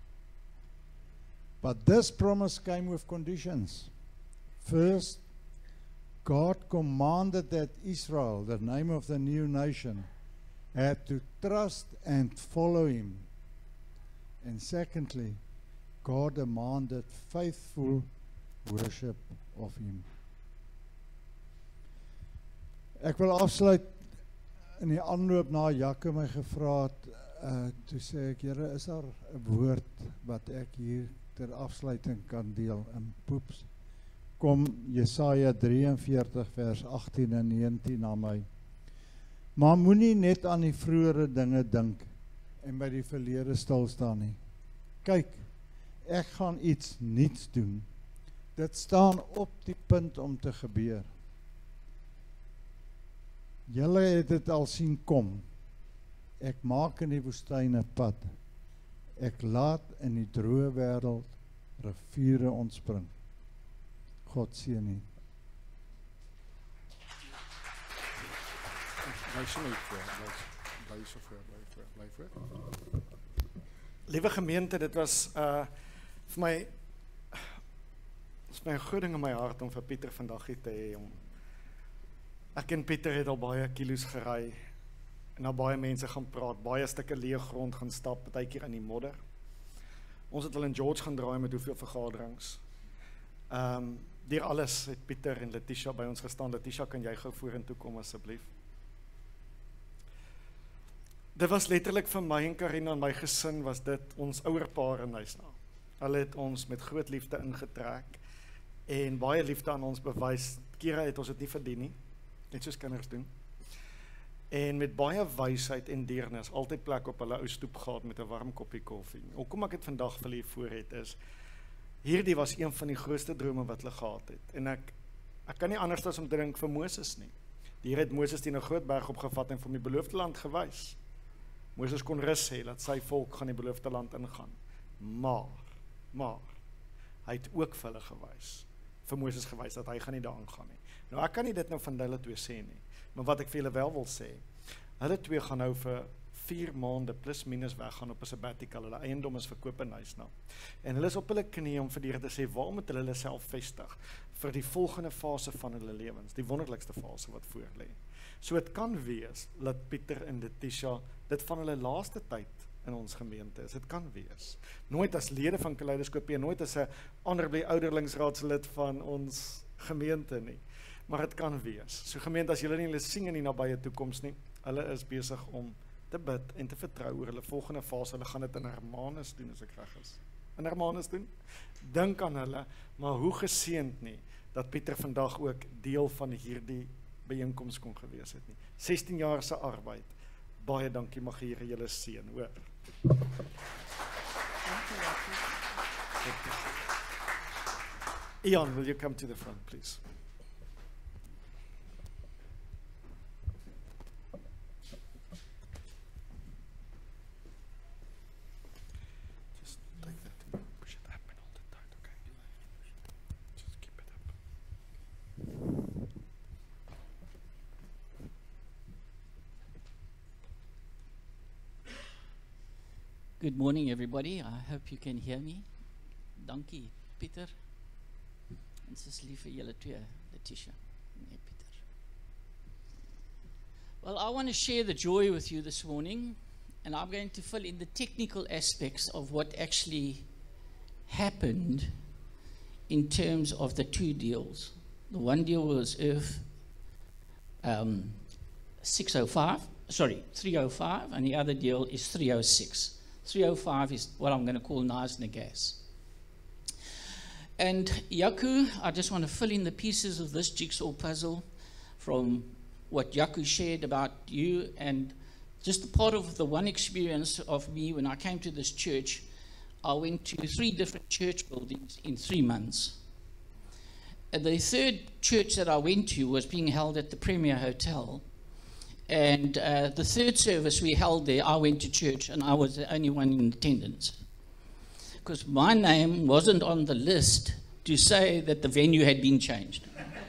But this promise came with conditions. First, God commanded that Israel, the name of the new nation, had to trust and follow him. And secondly, God demanded faithful worship of him. Ek wil afsluit in die aanloop na Jaco my gevra het, uh, toe sê ek, Here, is daar 'n woord wat ek hier ter afsluiting kan deel in Poeps? Kom Jesaja drie en veertig vers agttien en negentien na my. Maar moenie net aan die vroeëre dinge dink en by die verlede stil staan nie. Kyk, ek gaan iets nuuts doen. Dit staan op die punt om te gebeur. Julle het dit al sien kom. Ek maak in die woestyn 'n pad. Ek laat in die droë wêreld riviere ontspring. God seën u. Bly so voor, bly so voor, bly voor, bly voor. Liewe gemeente, dit was uh, vir my, dit is my 'n groot ding in my hart om vir Pieter vandag hier te hê. Om, ek en Pieter het al baie kilos gery en na baie mense gaan praat, baie stukke leë grond gaan stap, partykeer in die modder. Ons het al in George gaan draai met hoeveel vergaderings. Um, Deur alles het Pieter en Letitia by ons gestaan. Letitia, kan jy gou vorentoe kom asseblief? Dit was letterlik vir my en Karina en my gesin was dit ons ouerpaar in Knysna. Hulle het ons met groot liefde ingetrek en baie liefde aan ons bewys. Kere het ons dit nie verdien nie, net soos kinders doen. en met baie wysheid en deernis altyd plek op hulle ou stoep gehad met 'n warm koppie koffie. Hoekom ek dit vandag vir julle voor het is, hierdie was een van die grootste drome wat hulle gehad het. En ek ek kan nie anders as om te dink vir Moses nie. Die Here het Moses teen 'n groot berg opgevat en vir hom die beloofde land gewys. Moses kon rus hê dat sy volk gaan die beloofde land ingaan. Maar, maar hy het ook vir hulle gewys, vir Moses gewys dat hy gaan nie daar ingaan nie. Nou ek kan nie dit nou van hulle twee sê nie, maar wat ek vir julle wel wil sê, hulle twee gaan nou vir vier maande plus minus weggaan op 'n sabbatical, hulle eiendom is verkoop in Huisna. En hulle is op hulle knieë om vir die Here te sê, waar moet hulle hulle self vestig vir die volgende fase van hulle lewens, die wonderlikste fase wat voor lê. So het kan wees, dat Pieter en Letitia, dit van hulle laaste tyd in ons gemeente is, dit kan wees. Nooit as lede van Kaleidoskoop, nooit as 'n honorable ouderlingsraadslid van ons gemeente nie, maar het kan wees. So gemeente, as julle nie hulle sien in die nabye toekoms nie, hulle is besig om te bid en te vertrou oor hulle volgende fase, hulle gaan dit in Hermanus doen as ek reg is. In Hermanus doen? Dink aan hulle, maar hoe geseënd nie, dat Pieter vandag ook deel van hierdie byeenkoms kon gewees het nie. sestien jaar se arbeid, baie dankie, mag die Here julle seën, hoor. Ian, will you come to the front, please? Just take that and push it up and hold it tight, okay? Just keep it up. Good morning, everybody. I hope you can hear me. Dankie, Pieter. En dis lief vir julle twee, Letitia. Nee, Pieter. Well, I want to share the joy with you this morning, and I'm going to fill in the technical aspects of what actually happened in terms of the two deals. The one deal was Earth um, six oh five, sorry, three oh five, and the other deal is three oh six. three oh five is what I'm going to call Knysna Gas. And Yaku, I just want to fill in the pieces of this jigsaw puzzle from what Yaku shared about you, and just a part of the one experience of me when I came to this church. I went to three different church buildings in three months. And the third church that I went to was being held at the Premier Hotel. And uh, the third service we held there, I went to church and I was the only one in attendance. Because my name wasn't on the list to say that the venue had been changed.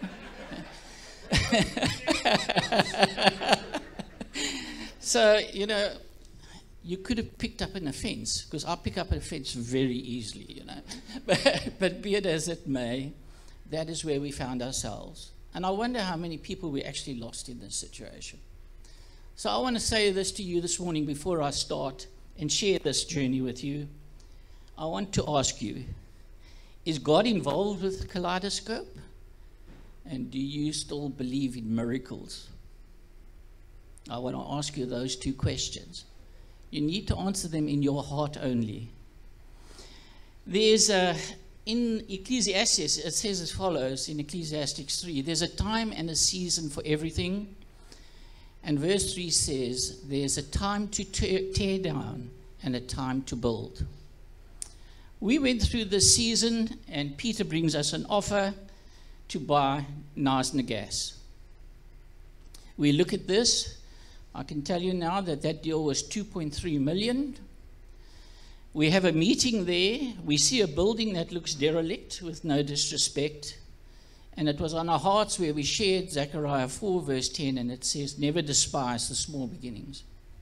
So, you know, you could have picked up an offense, because I pick up an offense very easily, you know. But, but be it as it may, that is where we found ourselves. And I wonder how many people we actually lost in this situation. So I want to say this to you this morning before I start and share this journey with you. I want to ask you, is God involved with Kaleidoscope? And do you still believe in miracles? I want to ask you those two questions. You need to answer them in your heart only. There's a, in Ecclesiastes, it says as follows in Ecclesiastes three, there's a time and a season for everything. And verse three says, there's a time to tear down and a time to build. We went through this season, and Peter brings us an offer to buy Knysna Gas. We look at this. I can tell you now that that deal was two point three million. We have a meeting there. We see a building that looks derelict, with no disrespect. And it was on our hearts where we shared Zechariah four verse ten, and it says, never despise the small beginnings.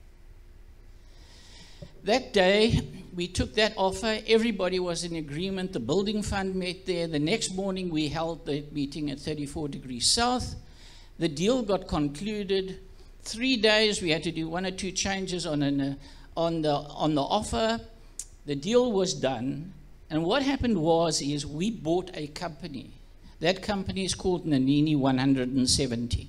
That day, we took that offer. Everybody was in agreement. The building fund met there. The next morning, we held the meeting at thirty-four degrees south. The deal got concluded. Three days, we had to do one or two changes on, an, uh, on, the, on the offer. The deal was done. And what happened was, is we bought a company. That company is called Nanini one seventy.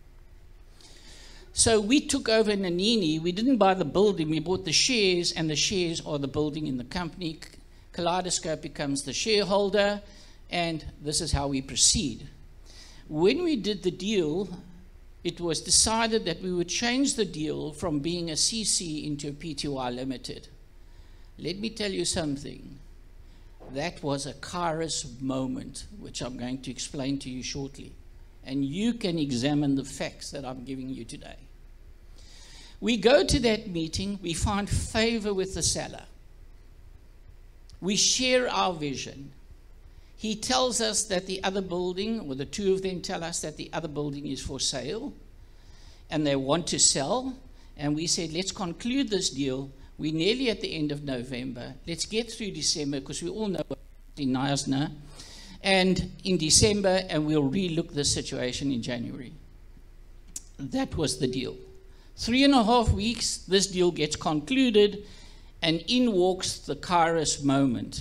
So we took over Nanini. We didn't buy the building. We bought the shares, and the shares are the building in the company. Kaleidoscope becomes the shareholder, and this is how we proceed. When we did the deal, it was decided that we would change the deal from being a C C into a P T Y Limited. Let me tell you something. That was a Kairos moment, which I'm going to explain to you shortly. And you can examine the facts that I'm giving you today. We go to that meeting, we find favor with the seller. We share our vision. He tells us that the other building, or the two of them tell us that the other building is for sale, and they want to sell. And we said, let's conclude this deal. We're nearly at the end of November. Let's get through December, because we all know what in Nyasna. And in December, and we'll relook the situation in January. That was the deal. Three and a half weeks, this deal gets concluded, and in walks the Kairos moment.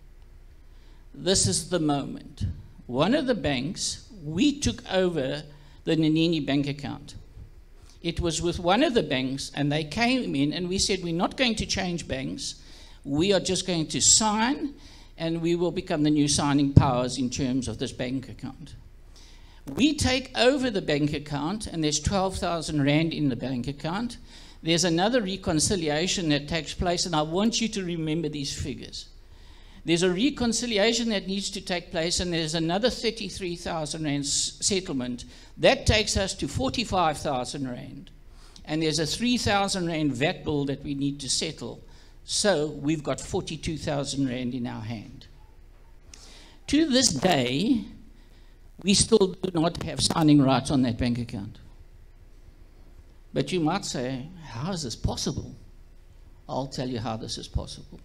This is the moment. One of the banks, we took over the Nanini bank account. It was with one of the banks, and they came in, and we said, we're not going to change banks. We are just going to sign, and we will become the new signing powers in terms of this bank account. We take over the bank account, and there's twelve thousand rand in the bank account. There's another reconciliation that takes place, and I want you to remember these figures. There's a reconciliation that needs to take place, and there's another thirty-three thousand rand settlement. That takes us to forty-five thousand rand. And there's a three thousand rand V A T bill that we need to settle. So we've got forty-two thousand rand in our hand. To this day, we still do not have signing rights on that bank account. But you might say, how is this possible? I'll tell you how this is possible.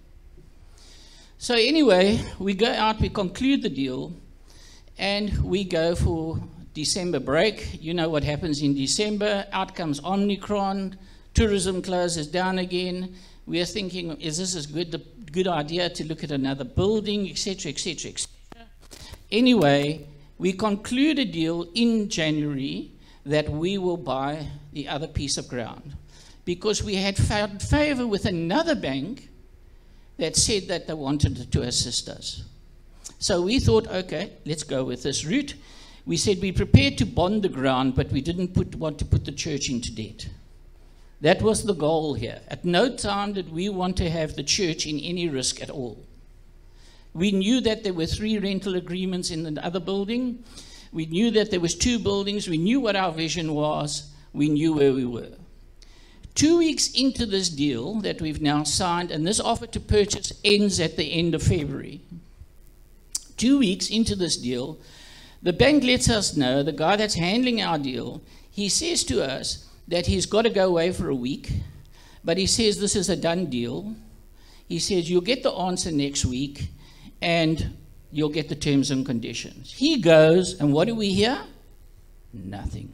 So anyway, we go out, we conclude the deal, and we go for December break. You know what happens in December. Out comes Omicron, tourism closes down again. We are thinking, is this a good, a good idea to look at another building, et cetera, et cetera, et cetera. Anyway, we conclude a deal in January that we will buy the other piece of ground, because we had found favor with another bank that said that they wanted to assist us. So we thought, okay, let's go with this route. We said we prepared to bond the ground, but we didn't put, want to put the church into debt. That was the goal here. At no time did we want to have the church in any risk at all. We knew that there were three rental agreements in the other building. We knew that there was two buildings. We knew what our vision was. We knew where we were. Two weeks into this deal that we've now signed, and this offer to purchase ends at the end of February. Two weeks into this deal, the bank lets us know, the guy that's handling our deal, he says to us that he's got to go away for a week, but he says this is a done deal. He says you'll get the answer next week, and you'll get the terms and conditions. He goes, and what do we hear? Nothing.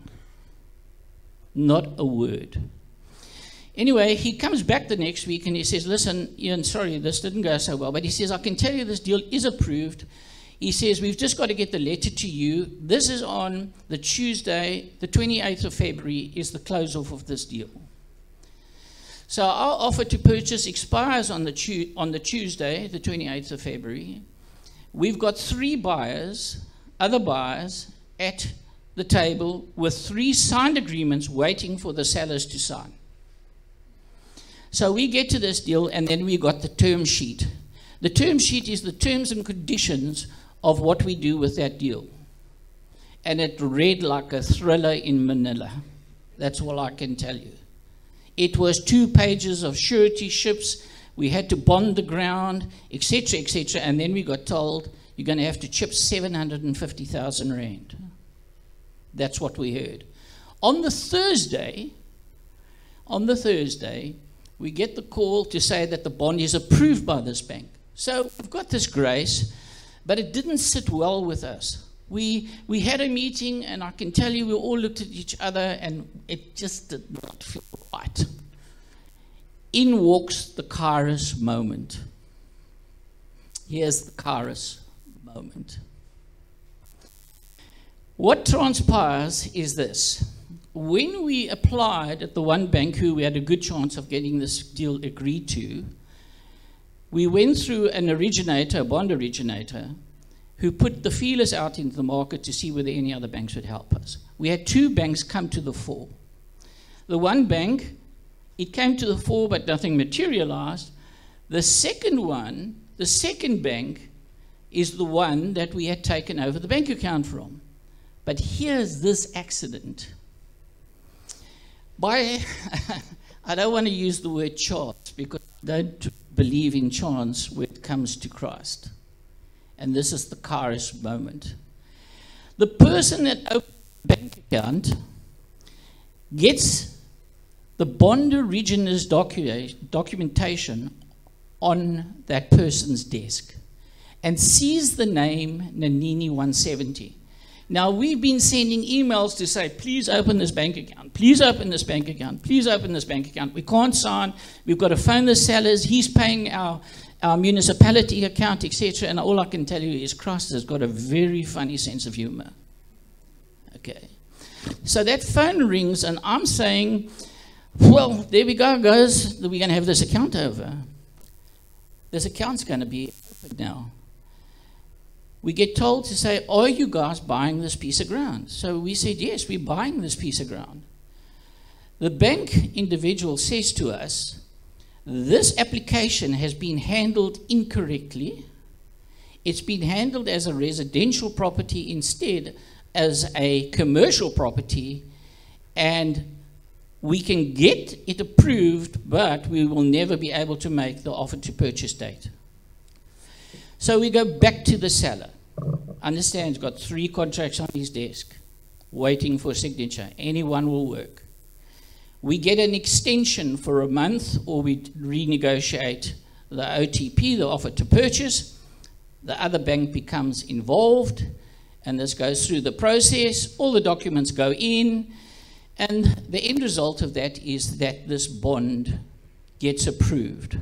Not a word. Anyway, he comes back the next week and he says, listen, Ian, sorry, this didn't go so well, but he says, I can tell you this deal is approved. He says, we've just got to get the letter to you. This is on the Tuesday, the twenty-eighth of February, is the close off of this deal. So our offer to purchase expires on the, tu on the Tuesday, the twenty-eighth of February. We've got three buyers, other buyers, at the table with three signed agreements waiting for the sellers to sign. So we get to this deal, and then we got the term sheet. The term sheet is the terms and conditions of what we do with that deal. And it read like a thriller in Manila. That's all I can tell you. It was two pages of surety ships. We had to bond the ground, et cetera, et cetera. And then we got told, you're going to have to chip seven hundred fifty thousand rand. That's what we heard. On the Thursday, on the Thursday, we get the call to say that the bond is approved by this bank. So we've got this grace, but it didn't sit well with us. We, we had a meeting, and I can tell you we all looked at each other, and it just did not feel right. In walks the Kairos moment. Here's the Kairos moment. What transpires is this. When we applied at the one bank who we had a good chance of getting this deal agreed to, we went through an originator, a bond originator, who put the feelers out into the market to see whether any other banks would help us. we had two banks come to the fore. The one bank, it came to the fore, but nothing materialized. The second one, the second bank, is the one that we had taken over the bank account from. But here's this accident. By, I don't want to use the word chance, because I don't believe in chance when it comes to Christ. And this is the Kairos moment. The person that opens the bank account gets the bond originator's docu documentation on that person's desk and sees the name Nanini one seventy. Now, we've been sending emails to say, please open this bank account, please open this bank account, please open this bank account. We can't sign, we've got to phone the sellers, he's paying our, our municipality account, et cetera. And all I can tell you is Christ has got a very funny sense of humor. Okay. So that phone rings and I'm saying, well, there we go, guys, we're going to have this account over. This account's going to be open now. We get told to say, are you guys buying this piece of ground? So we said, yes, we're buying this piece of ground. The bank individual says to us, this application has been handled incorrectly. It's been handled as a residential property instead as a commercial property, and we can get it approved, but we will never be able to make the offer to purchase date. So we go back to the seller. Understand, he's got three contracts on his desk, waiting for signature. Anyone will work. We get an extension for a month, or we renegotiate the O T P, the offer to purchase. The other bank becomes involved, and this goes through the process. All the documents go in, and the end result of that is that this bond gets approved.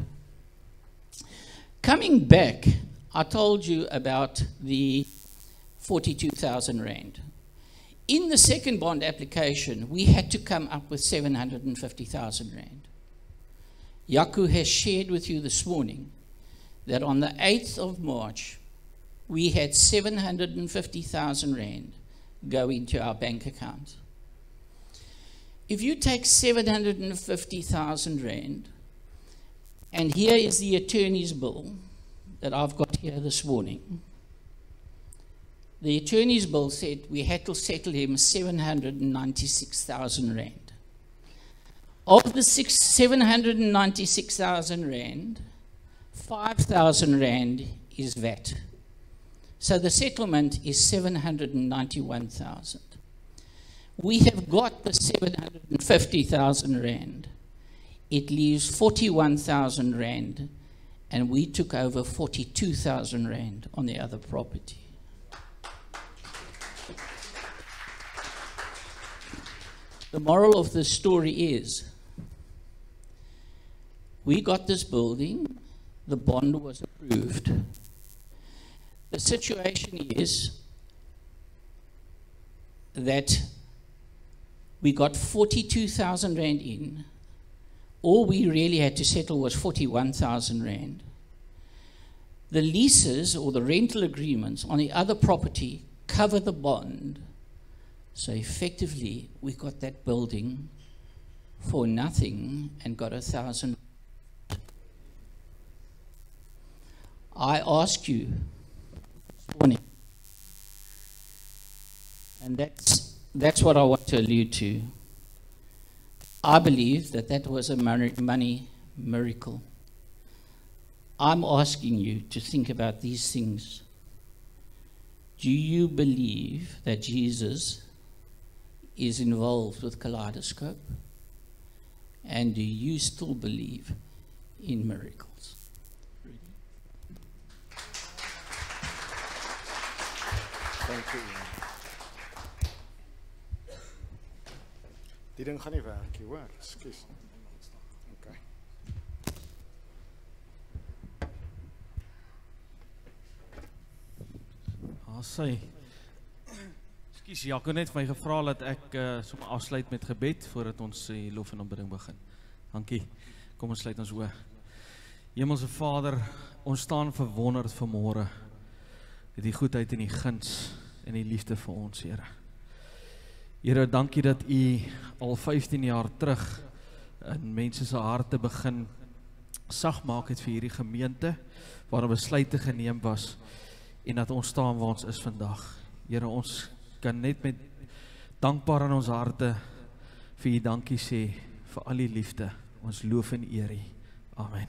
Coming back, I told you about the forty-two thousand rand. In the second bond application, we had to come up with seven hundred fifty thousand rand. Yaku has shared with you this morning that on the eighth of March, we had seven hundred fifty thousand rand go into our bank account. If you take seven hundred fifty thousand rand, and here is the attorney's bill that I've got here this morning. The attorney's bill said we had to settle him seven hundred ninety-six thousand rand. Of the six, seven hundred ninety-six thousand rand, five thousand rand is V A T. So the settlement is seven hundred ninety-one thousand. We have got the seven hundred fifty thousand rand. It leaves forty-one thousand rand, and we took over forty-two thousand rand on the other property. The moral of the story is, we got this building, the bond was approved. The situation is that we got forty-two thousand rand in. All we really had to settle was forty-one thousand rand. The leases or the rental agreements on the other property cover the bond. So effectively, we got that building for nothing and got a thousand. I ask you this morning, and that's, that's what I want to allude to. I believe that that was a money miracle. I'm asking you to think about these things. Do you believe that Jesus is involved with Kaleidoscope? And do you still believe in miracles? Thank you. Die ding gaan nie werk nie, hoor. Ekskuus. Okay. Ah, sy. Ekskuus, Jaco net vir my gevra dat ek uh, sommer afsluit met gebed voordat ons die lof en aanbidding begin. Dankie. Kom ons sluit ons oë. Hemelse Vader, ons staan verwonderd vanmôre met die goedheid en die guns en die liefde vir ons, Here. Here, dankie dat U al vyftien jaar terug in mense se harte begin sag maak het vir hierdie gemeente, waar 'n besluite geneem was, en dat ons staan waar ons is vandag. Here, ons kan net met dankbaar in ons harte vir U dankie sê, vir al die liefde. Ons loof en eer U. Amen.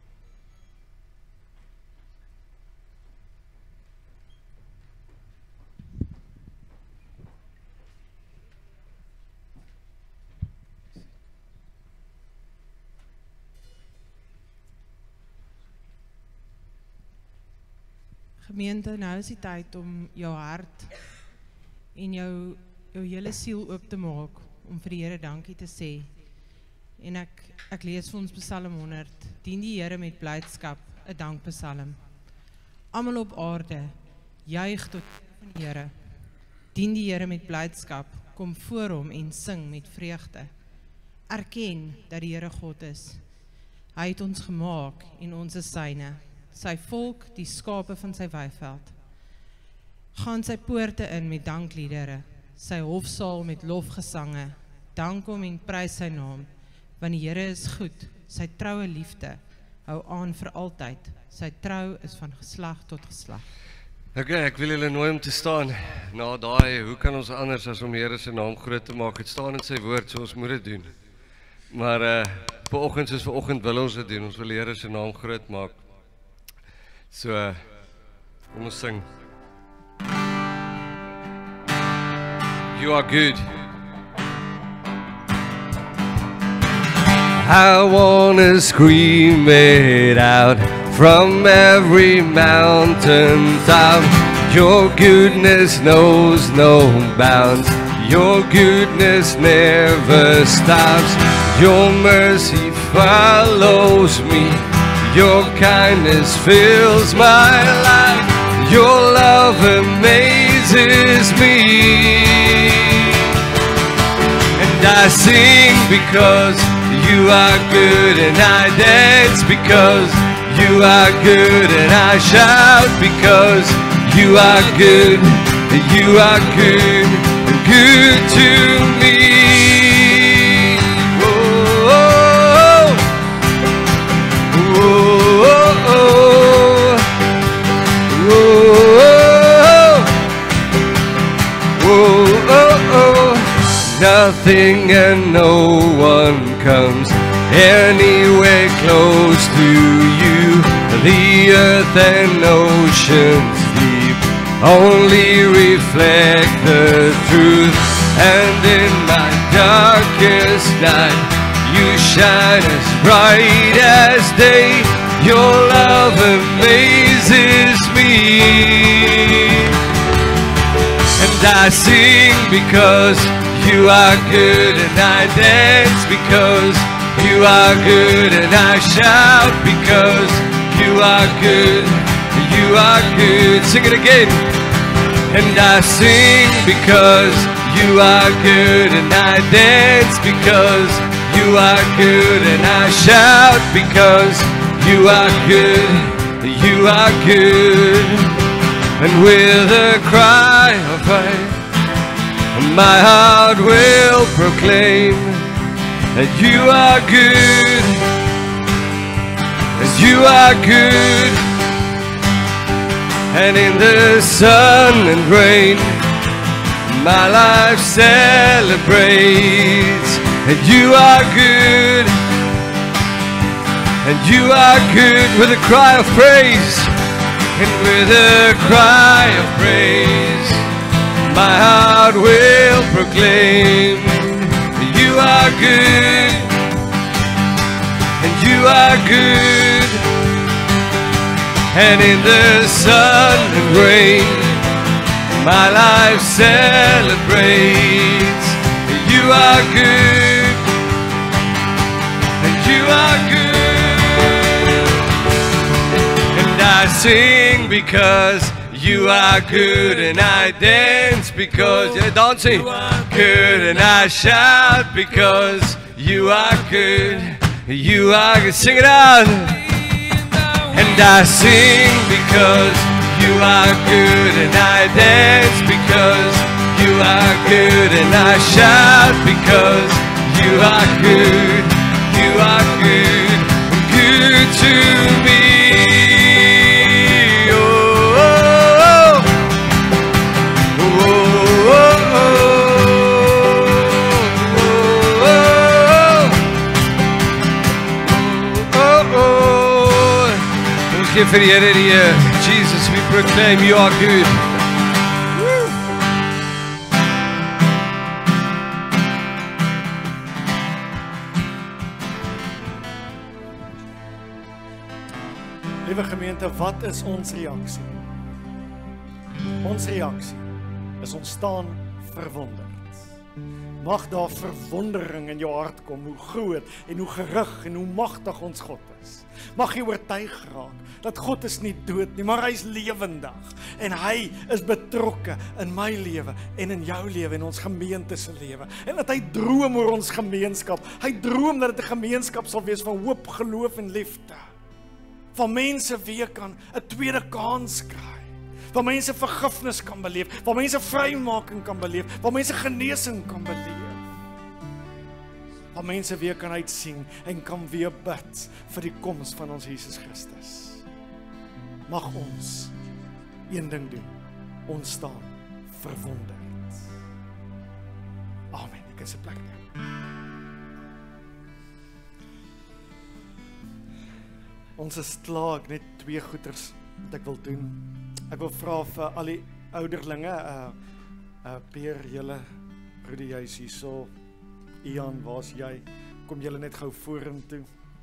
Gemeente, nou is die tyd om jou hart en jou, jou hele siel oop te maak, om vir die Here dankie te sê. En ek, ek lees vir ons Psalm honderd, dien die Here met blydskap, 'n dankpsalm. Almal op aarde, juig tot van die Here. Dien die Here met blydskap, kom voor hom en sing met vreugde. Erken dat die Here God is. Hy het ons gemaak en ons is syne. Sy volk, die skape van sy weiveld. Gaan sy poorte in met dankliedere, sy hofsaal met lofgesange, dank hom en prys sy naam, want die Here is goed, sy troue liefde, hou aan vir altyd, sy trou is van geslag tot geslag. Ok, ek wil julle nooi om te staan, na daai, hoe kan ons anders as om die Here se naam groot te maak, het staan in sy woord, so ons moet dit doen. Maar uh, vanoggend soos vanoggend wil ons dit doen, ons wil die Here se naam groot maak. So, uh, kom ons sing. You are good. I wanna scream it out from every mountain top. Your goodness knows no bounds. Your goodness never stops. Your mercy follows me. Your kindness fills my life. Your love amazes me. And I sing because you are good, and I dance because you are good, and I shout because you are good, you are good, good to me. Nothing and no one comes anywhere close to you. The earth and oceans deep only reflect the truth. And in my darkest night, you shine as bright as day. Your love amazes me. And I sing because you are good, and I dance because you are good, and I shout because you are good, you are good. Sing it again. And I sing because you are good, and I dance because you are good, and I shout because you are good, you are good. And with a cry of faith, my heart will proclaim that you are good, that you are good. And in the sun and rain, my life celebrates that you are good, and you are good. With a cry of praise, and with a cry of praise, my heart will proclaim you are good, and you are good. And in the sun and rain, my life celebrates you are good, and you are good. And I sing because you are good, and I dance because you're dancing good, and I shout because you are good, you are good. Sing it out. And I sing because you are good, and I dance because You are good, and I shout because you are good. You are good, good to me. Oh, oh, oh, oh, oh, oh, oh. Ons gee vir die Here die eer. Jesus, we proclaim you are good. Liewe gemeente, wat is ons reaksie? Ons reaksie is ons staan verwonderd. Mag daar verwondering in jou hart kom, hoe groot en hoe gerig en hoe magtig ons God is. Mag jy oortuig raak dat God is nie dood nie, maar hy is lewendig en hy is betrokke in my lewe en in jou lewe en ons gemeente se lewe. En dat hy droom oor ons gemeenskap. Hy droom dat dit 'n gemeenskap sal wees van hoop, geloof en liefde. Van mense weer kan 'n tweede kans kry. Van mense vergifnis kan beleef, van mense vrymaking kan beleef, van mense genesing kan beleef. Van mense weer kan uitsien en kan weer bid vir die koms van ons Jesus Christus. Mag ons een ding doen. Ons staan verwonderd. Amen. Ek is 'n plek neem. Ons is klaar, ek net twee goeders wat ek wil doen. Ek wil vra vir al die ouderlinge, uh, uh, Peer, julle, broeder, jy is hier so, Ian, waar's jy? Kom julle net gou vorentoe.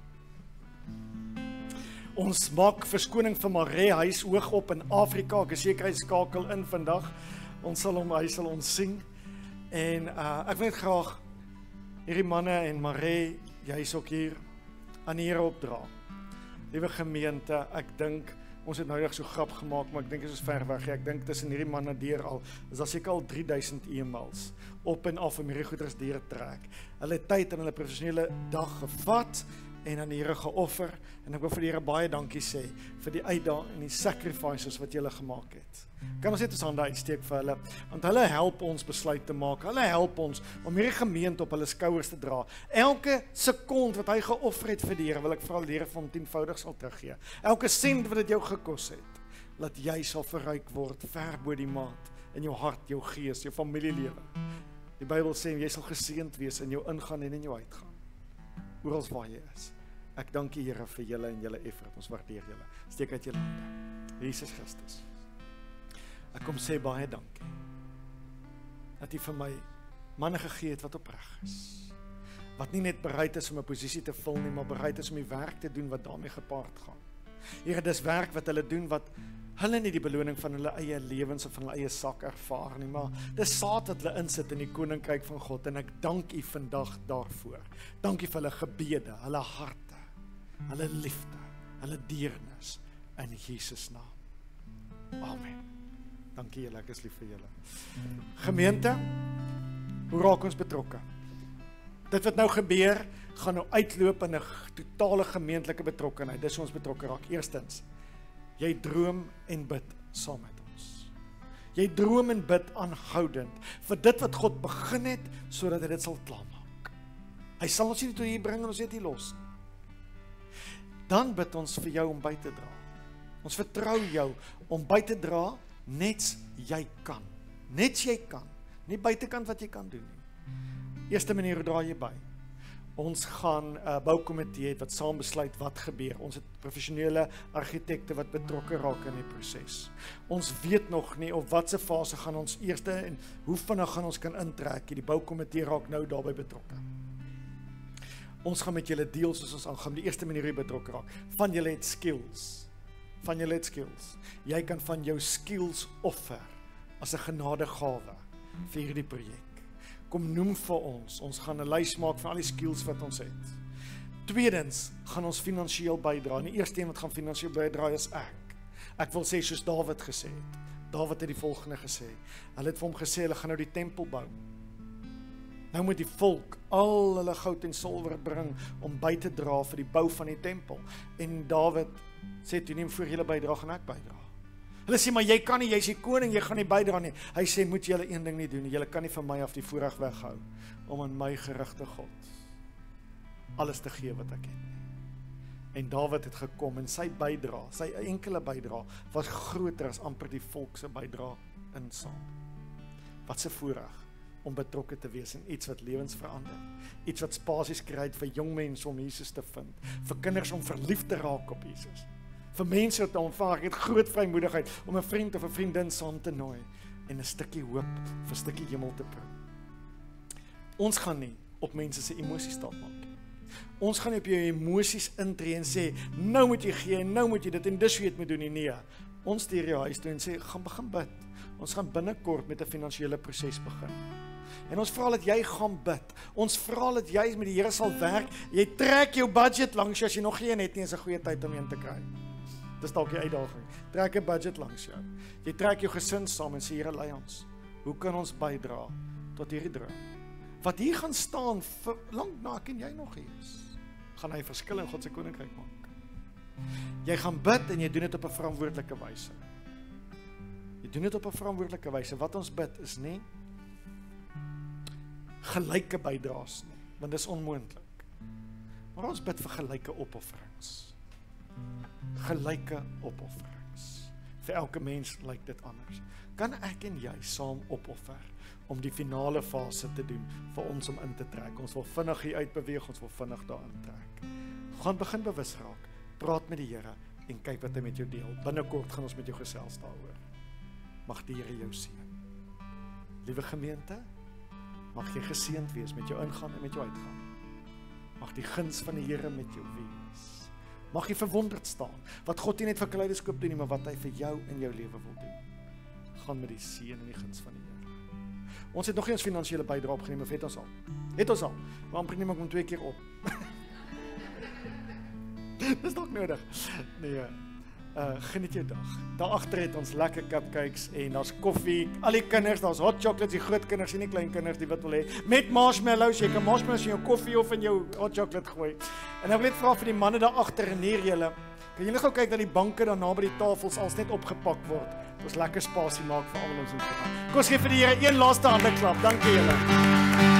Ons maak verskoning vir Maree, hy is hoog op in Afrika, ek is seker hy skakel in vandag. Ons sal hom, hy sal ons sien. En uh, ek wil net graag hierdie manne en Maree, jy is ook hier, aan die Here opdra. Liewe gemeente, ek dink, ons het nou net so grap gemaak, maar ek dink dit is ver weg. Ek dink tussen hierdie manne deur al, is daar seker al drie duisend e-mails op en af om hierdie goeders deur trek. Hulle het tyd in hulle professionele dag gevat en aan die Here geoffer. En ek wil vir die Here baie dankie sê vir die uitdaging en die sacrifices wat julle gemaak het. Kan ons net ons hande uitsteek vir hulle, want hulle help ons besluit te maak. Hulle help ons om hierdie gemeente op hulle skouers te dra. Elke sekond wat hy geoffer het vir die Here, wil ek vra die Here vir hom tienvoudig sal teruggee. Elke sent wat dit jou gekos het, laat jy sal verryk word ver bo die maat in jou hart, jou gees, jou familielewe. Die Bybel sê jy sal geseënd wees in jou ingaan en in jou uitgaan. Oral waar jy is. Ek dank die Here vir julle en julle effort. Ons waardeer julle. Steek uit julle hande. Jesus Christus. Ek kom sê baie dankie dat U vir my manne gegee het wat opreg is. Wat nie net bereid is om 'n posisie te vul nie, maar bereid is om die werk te doen wat daarmee gepaard gaan. Here, dis werk wat hulle doen wat hulle nie die beloning van hulle eie lewens of van hulle eie sak ervaar nie, maar dis saad wat hulle insit in die koninkryk van God en ek dank U vandag daarvoor. Dankie vir hulle gebede, hulle harte, hulle liefde, hulle deernis in Jesus naam. Amen. Dankie julle, ek is lief vir julle. Gemeente, hoe raak ons betrokke? Dit wat nou gebeur, gaan nou uitloop in 'n totale gemeentelike betrokkenheid. Dis ons betrokke raak. Eerstens, jy droom en bid saam met ons. Jy droom en bid aanhoudend vir dit wat God begin het, sodat hy dit sal klaarmaak. Hy sal ons nie tot hier bring en ons net hier los. Dan bid ons vir jou om by te dra. Ons vertrou jou om by te dra, net jy kan. Net jy kan. Nie buitekant wat jy kan doen nie. Eerste manier, hoe dra jy by? Ons gaan 'n uh, boukomitee het wat saam besluit wat gebeur. Ons het professionele argitekte wat betrokke raak in die proses. Ons weet nog nie op watse fase gaan ons eerste en hoe vinnig gaan ons kan intrek. Die boukomitee raak nou daarbey betrokke. Ons gaan met julle deel soos ons aangaan. Die eerste manier hoe jy betrokke raak. Van julle het skills. Van julle het skills. Jy kan van jou skills offer as 'n genadegawe vir hierdie projek. Kom noem vir ons, ons gaan 'n lys maak van al die skills wat ons het. Tweedens, gaan ons finansiëel bydra. En die eerste een wat gaan finansiëel bydra is ek. Ek wil sê soos Dawid gesê het. Dawid het die volgende gesê. Hulle het vir hom gesê, hulle gaan nou die tempel bou. Nou moet die volk al hulle goud en silwer bring om by te dra vir die bou van die tempel. En Dawid sê, toe neem voor julle bydra, gaan ek bydra. Hulle sê, maar jy kan nie, jy's die koning, jy gaan nie bydra nie. Hy sê, moet julle een ding nie doen nie, julle kan nie van my af die voorreg weghou, om aan my gerigte God alles te gee wat ek het nie. En Dawid het gekom, en sy bydra, sy enkele bydra, was groter as amper die volk se bydra in saam. Wat se voorreg om betrokke te wees in iets wat lewens verander, iets wat spasies kry vir jong mense om Jesus te vind, vir kinders om verlief te raak op Jesus, vir mense te ontvang. Ek het groot vrymoedigheid om 'n vriend of 'n vriendin saam te nooi en 'n stukkie hoop vir 'n stukkie hemel te proe. Ons gaan nie op mense se emosies staat maak. Ons gaan nie op jou emosies intree en sê, nou moet jy gee, nou moet jy dit en dis hoe jy dit moet doen nie. Nee. Ons stuur jou huis toe en sê, gaan begin bid. Ons gaan binnekort met 'n finansiële proses begin. En ons vra dat jy gaan bid. Ons vra dat jy met die Here sal werk. Jy trek jou budget langs jou, as jy nog geen het nie, is 'n goeie tyd om een te kry. Dis dalk die uitdaging. Trek 'n budget langs jou. Jy trek jou gesin saam en sê, Here, lei ons. Hoe kan ons bydra tot hierdie droom? Wat hier gaan staan vir lank na ek en jy nog hier is, gaan hy verskil in God se koninkryk maak. Jy gaan bid en jy doen dit op 'n verantwoordelike wyse. Jy doen dit op 'n verantwoordelike wyse. Wat ons bid is nie gelyke bydraes nie, want dis onmoontlik. Maar ons bid vir gelyke opofferings. Gelyke opofferings. Vir elke mens lyk dit anders. Kan ek en jy saam opoffer om die finale fase te doen vir ons om in te trek? Ons wil vinnig hier uitbeweeg, ons wil vinnig daarin trek. Gaan begin bewus raak, praat met die Here en kyk wat hy met jou deel. Binnekort gaan ons met jou gesels daaroor. Mag die Here jou seën. Liewe gemeente, mag jy geseënd wees met jou ingaan en met jou uitgaan. Mag die guns van die Here met jou wees. Mag jy verwonderd staan, wat God nie net vir kaleidoskoop doen nie, maar wat hy vir jou in jou lewe wil doen. Gaan met die seën en die guns van die Here. Ons het nog nie ons finansiële bydrae opgeneem, of het ons al? Het ons al, maar amper neem ek hom twee keer op. Dis dalk nodig. Nee, uh, geniet jou dag. Daar agter het ons lekker cupcakes en daar's koffie, al die kinders, daar's hot chocolates, die groot kinders en die klein kinders die wat wil hê, met marshmallows, jy kan marshmallows in jou koffie of in jou hot chocolate gooi. En ek wil net vra vir die manne daar agter en hier julle, kan julle gou kyk dat die banke daar naby die tafels als net opgepak word. Ons lekker spasie maak vir almal ons in te gaan. Kom ons gee vir die Here een laaste hande klap. Dankie julle.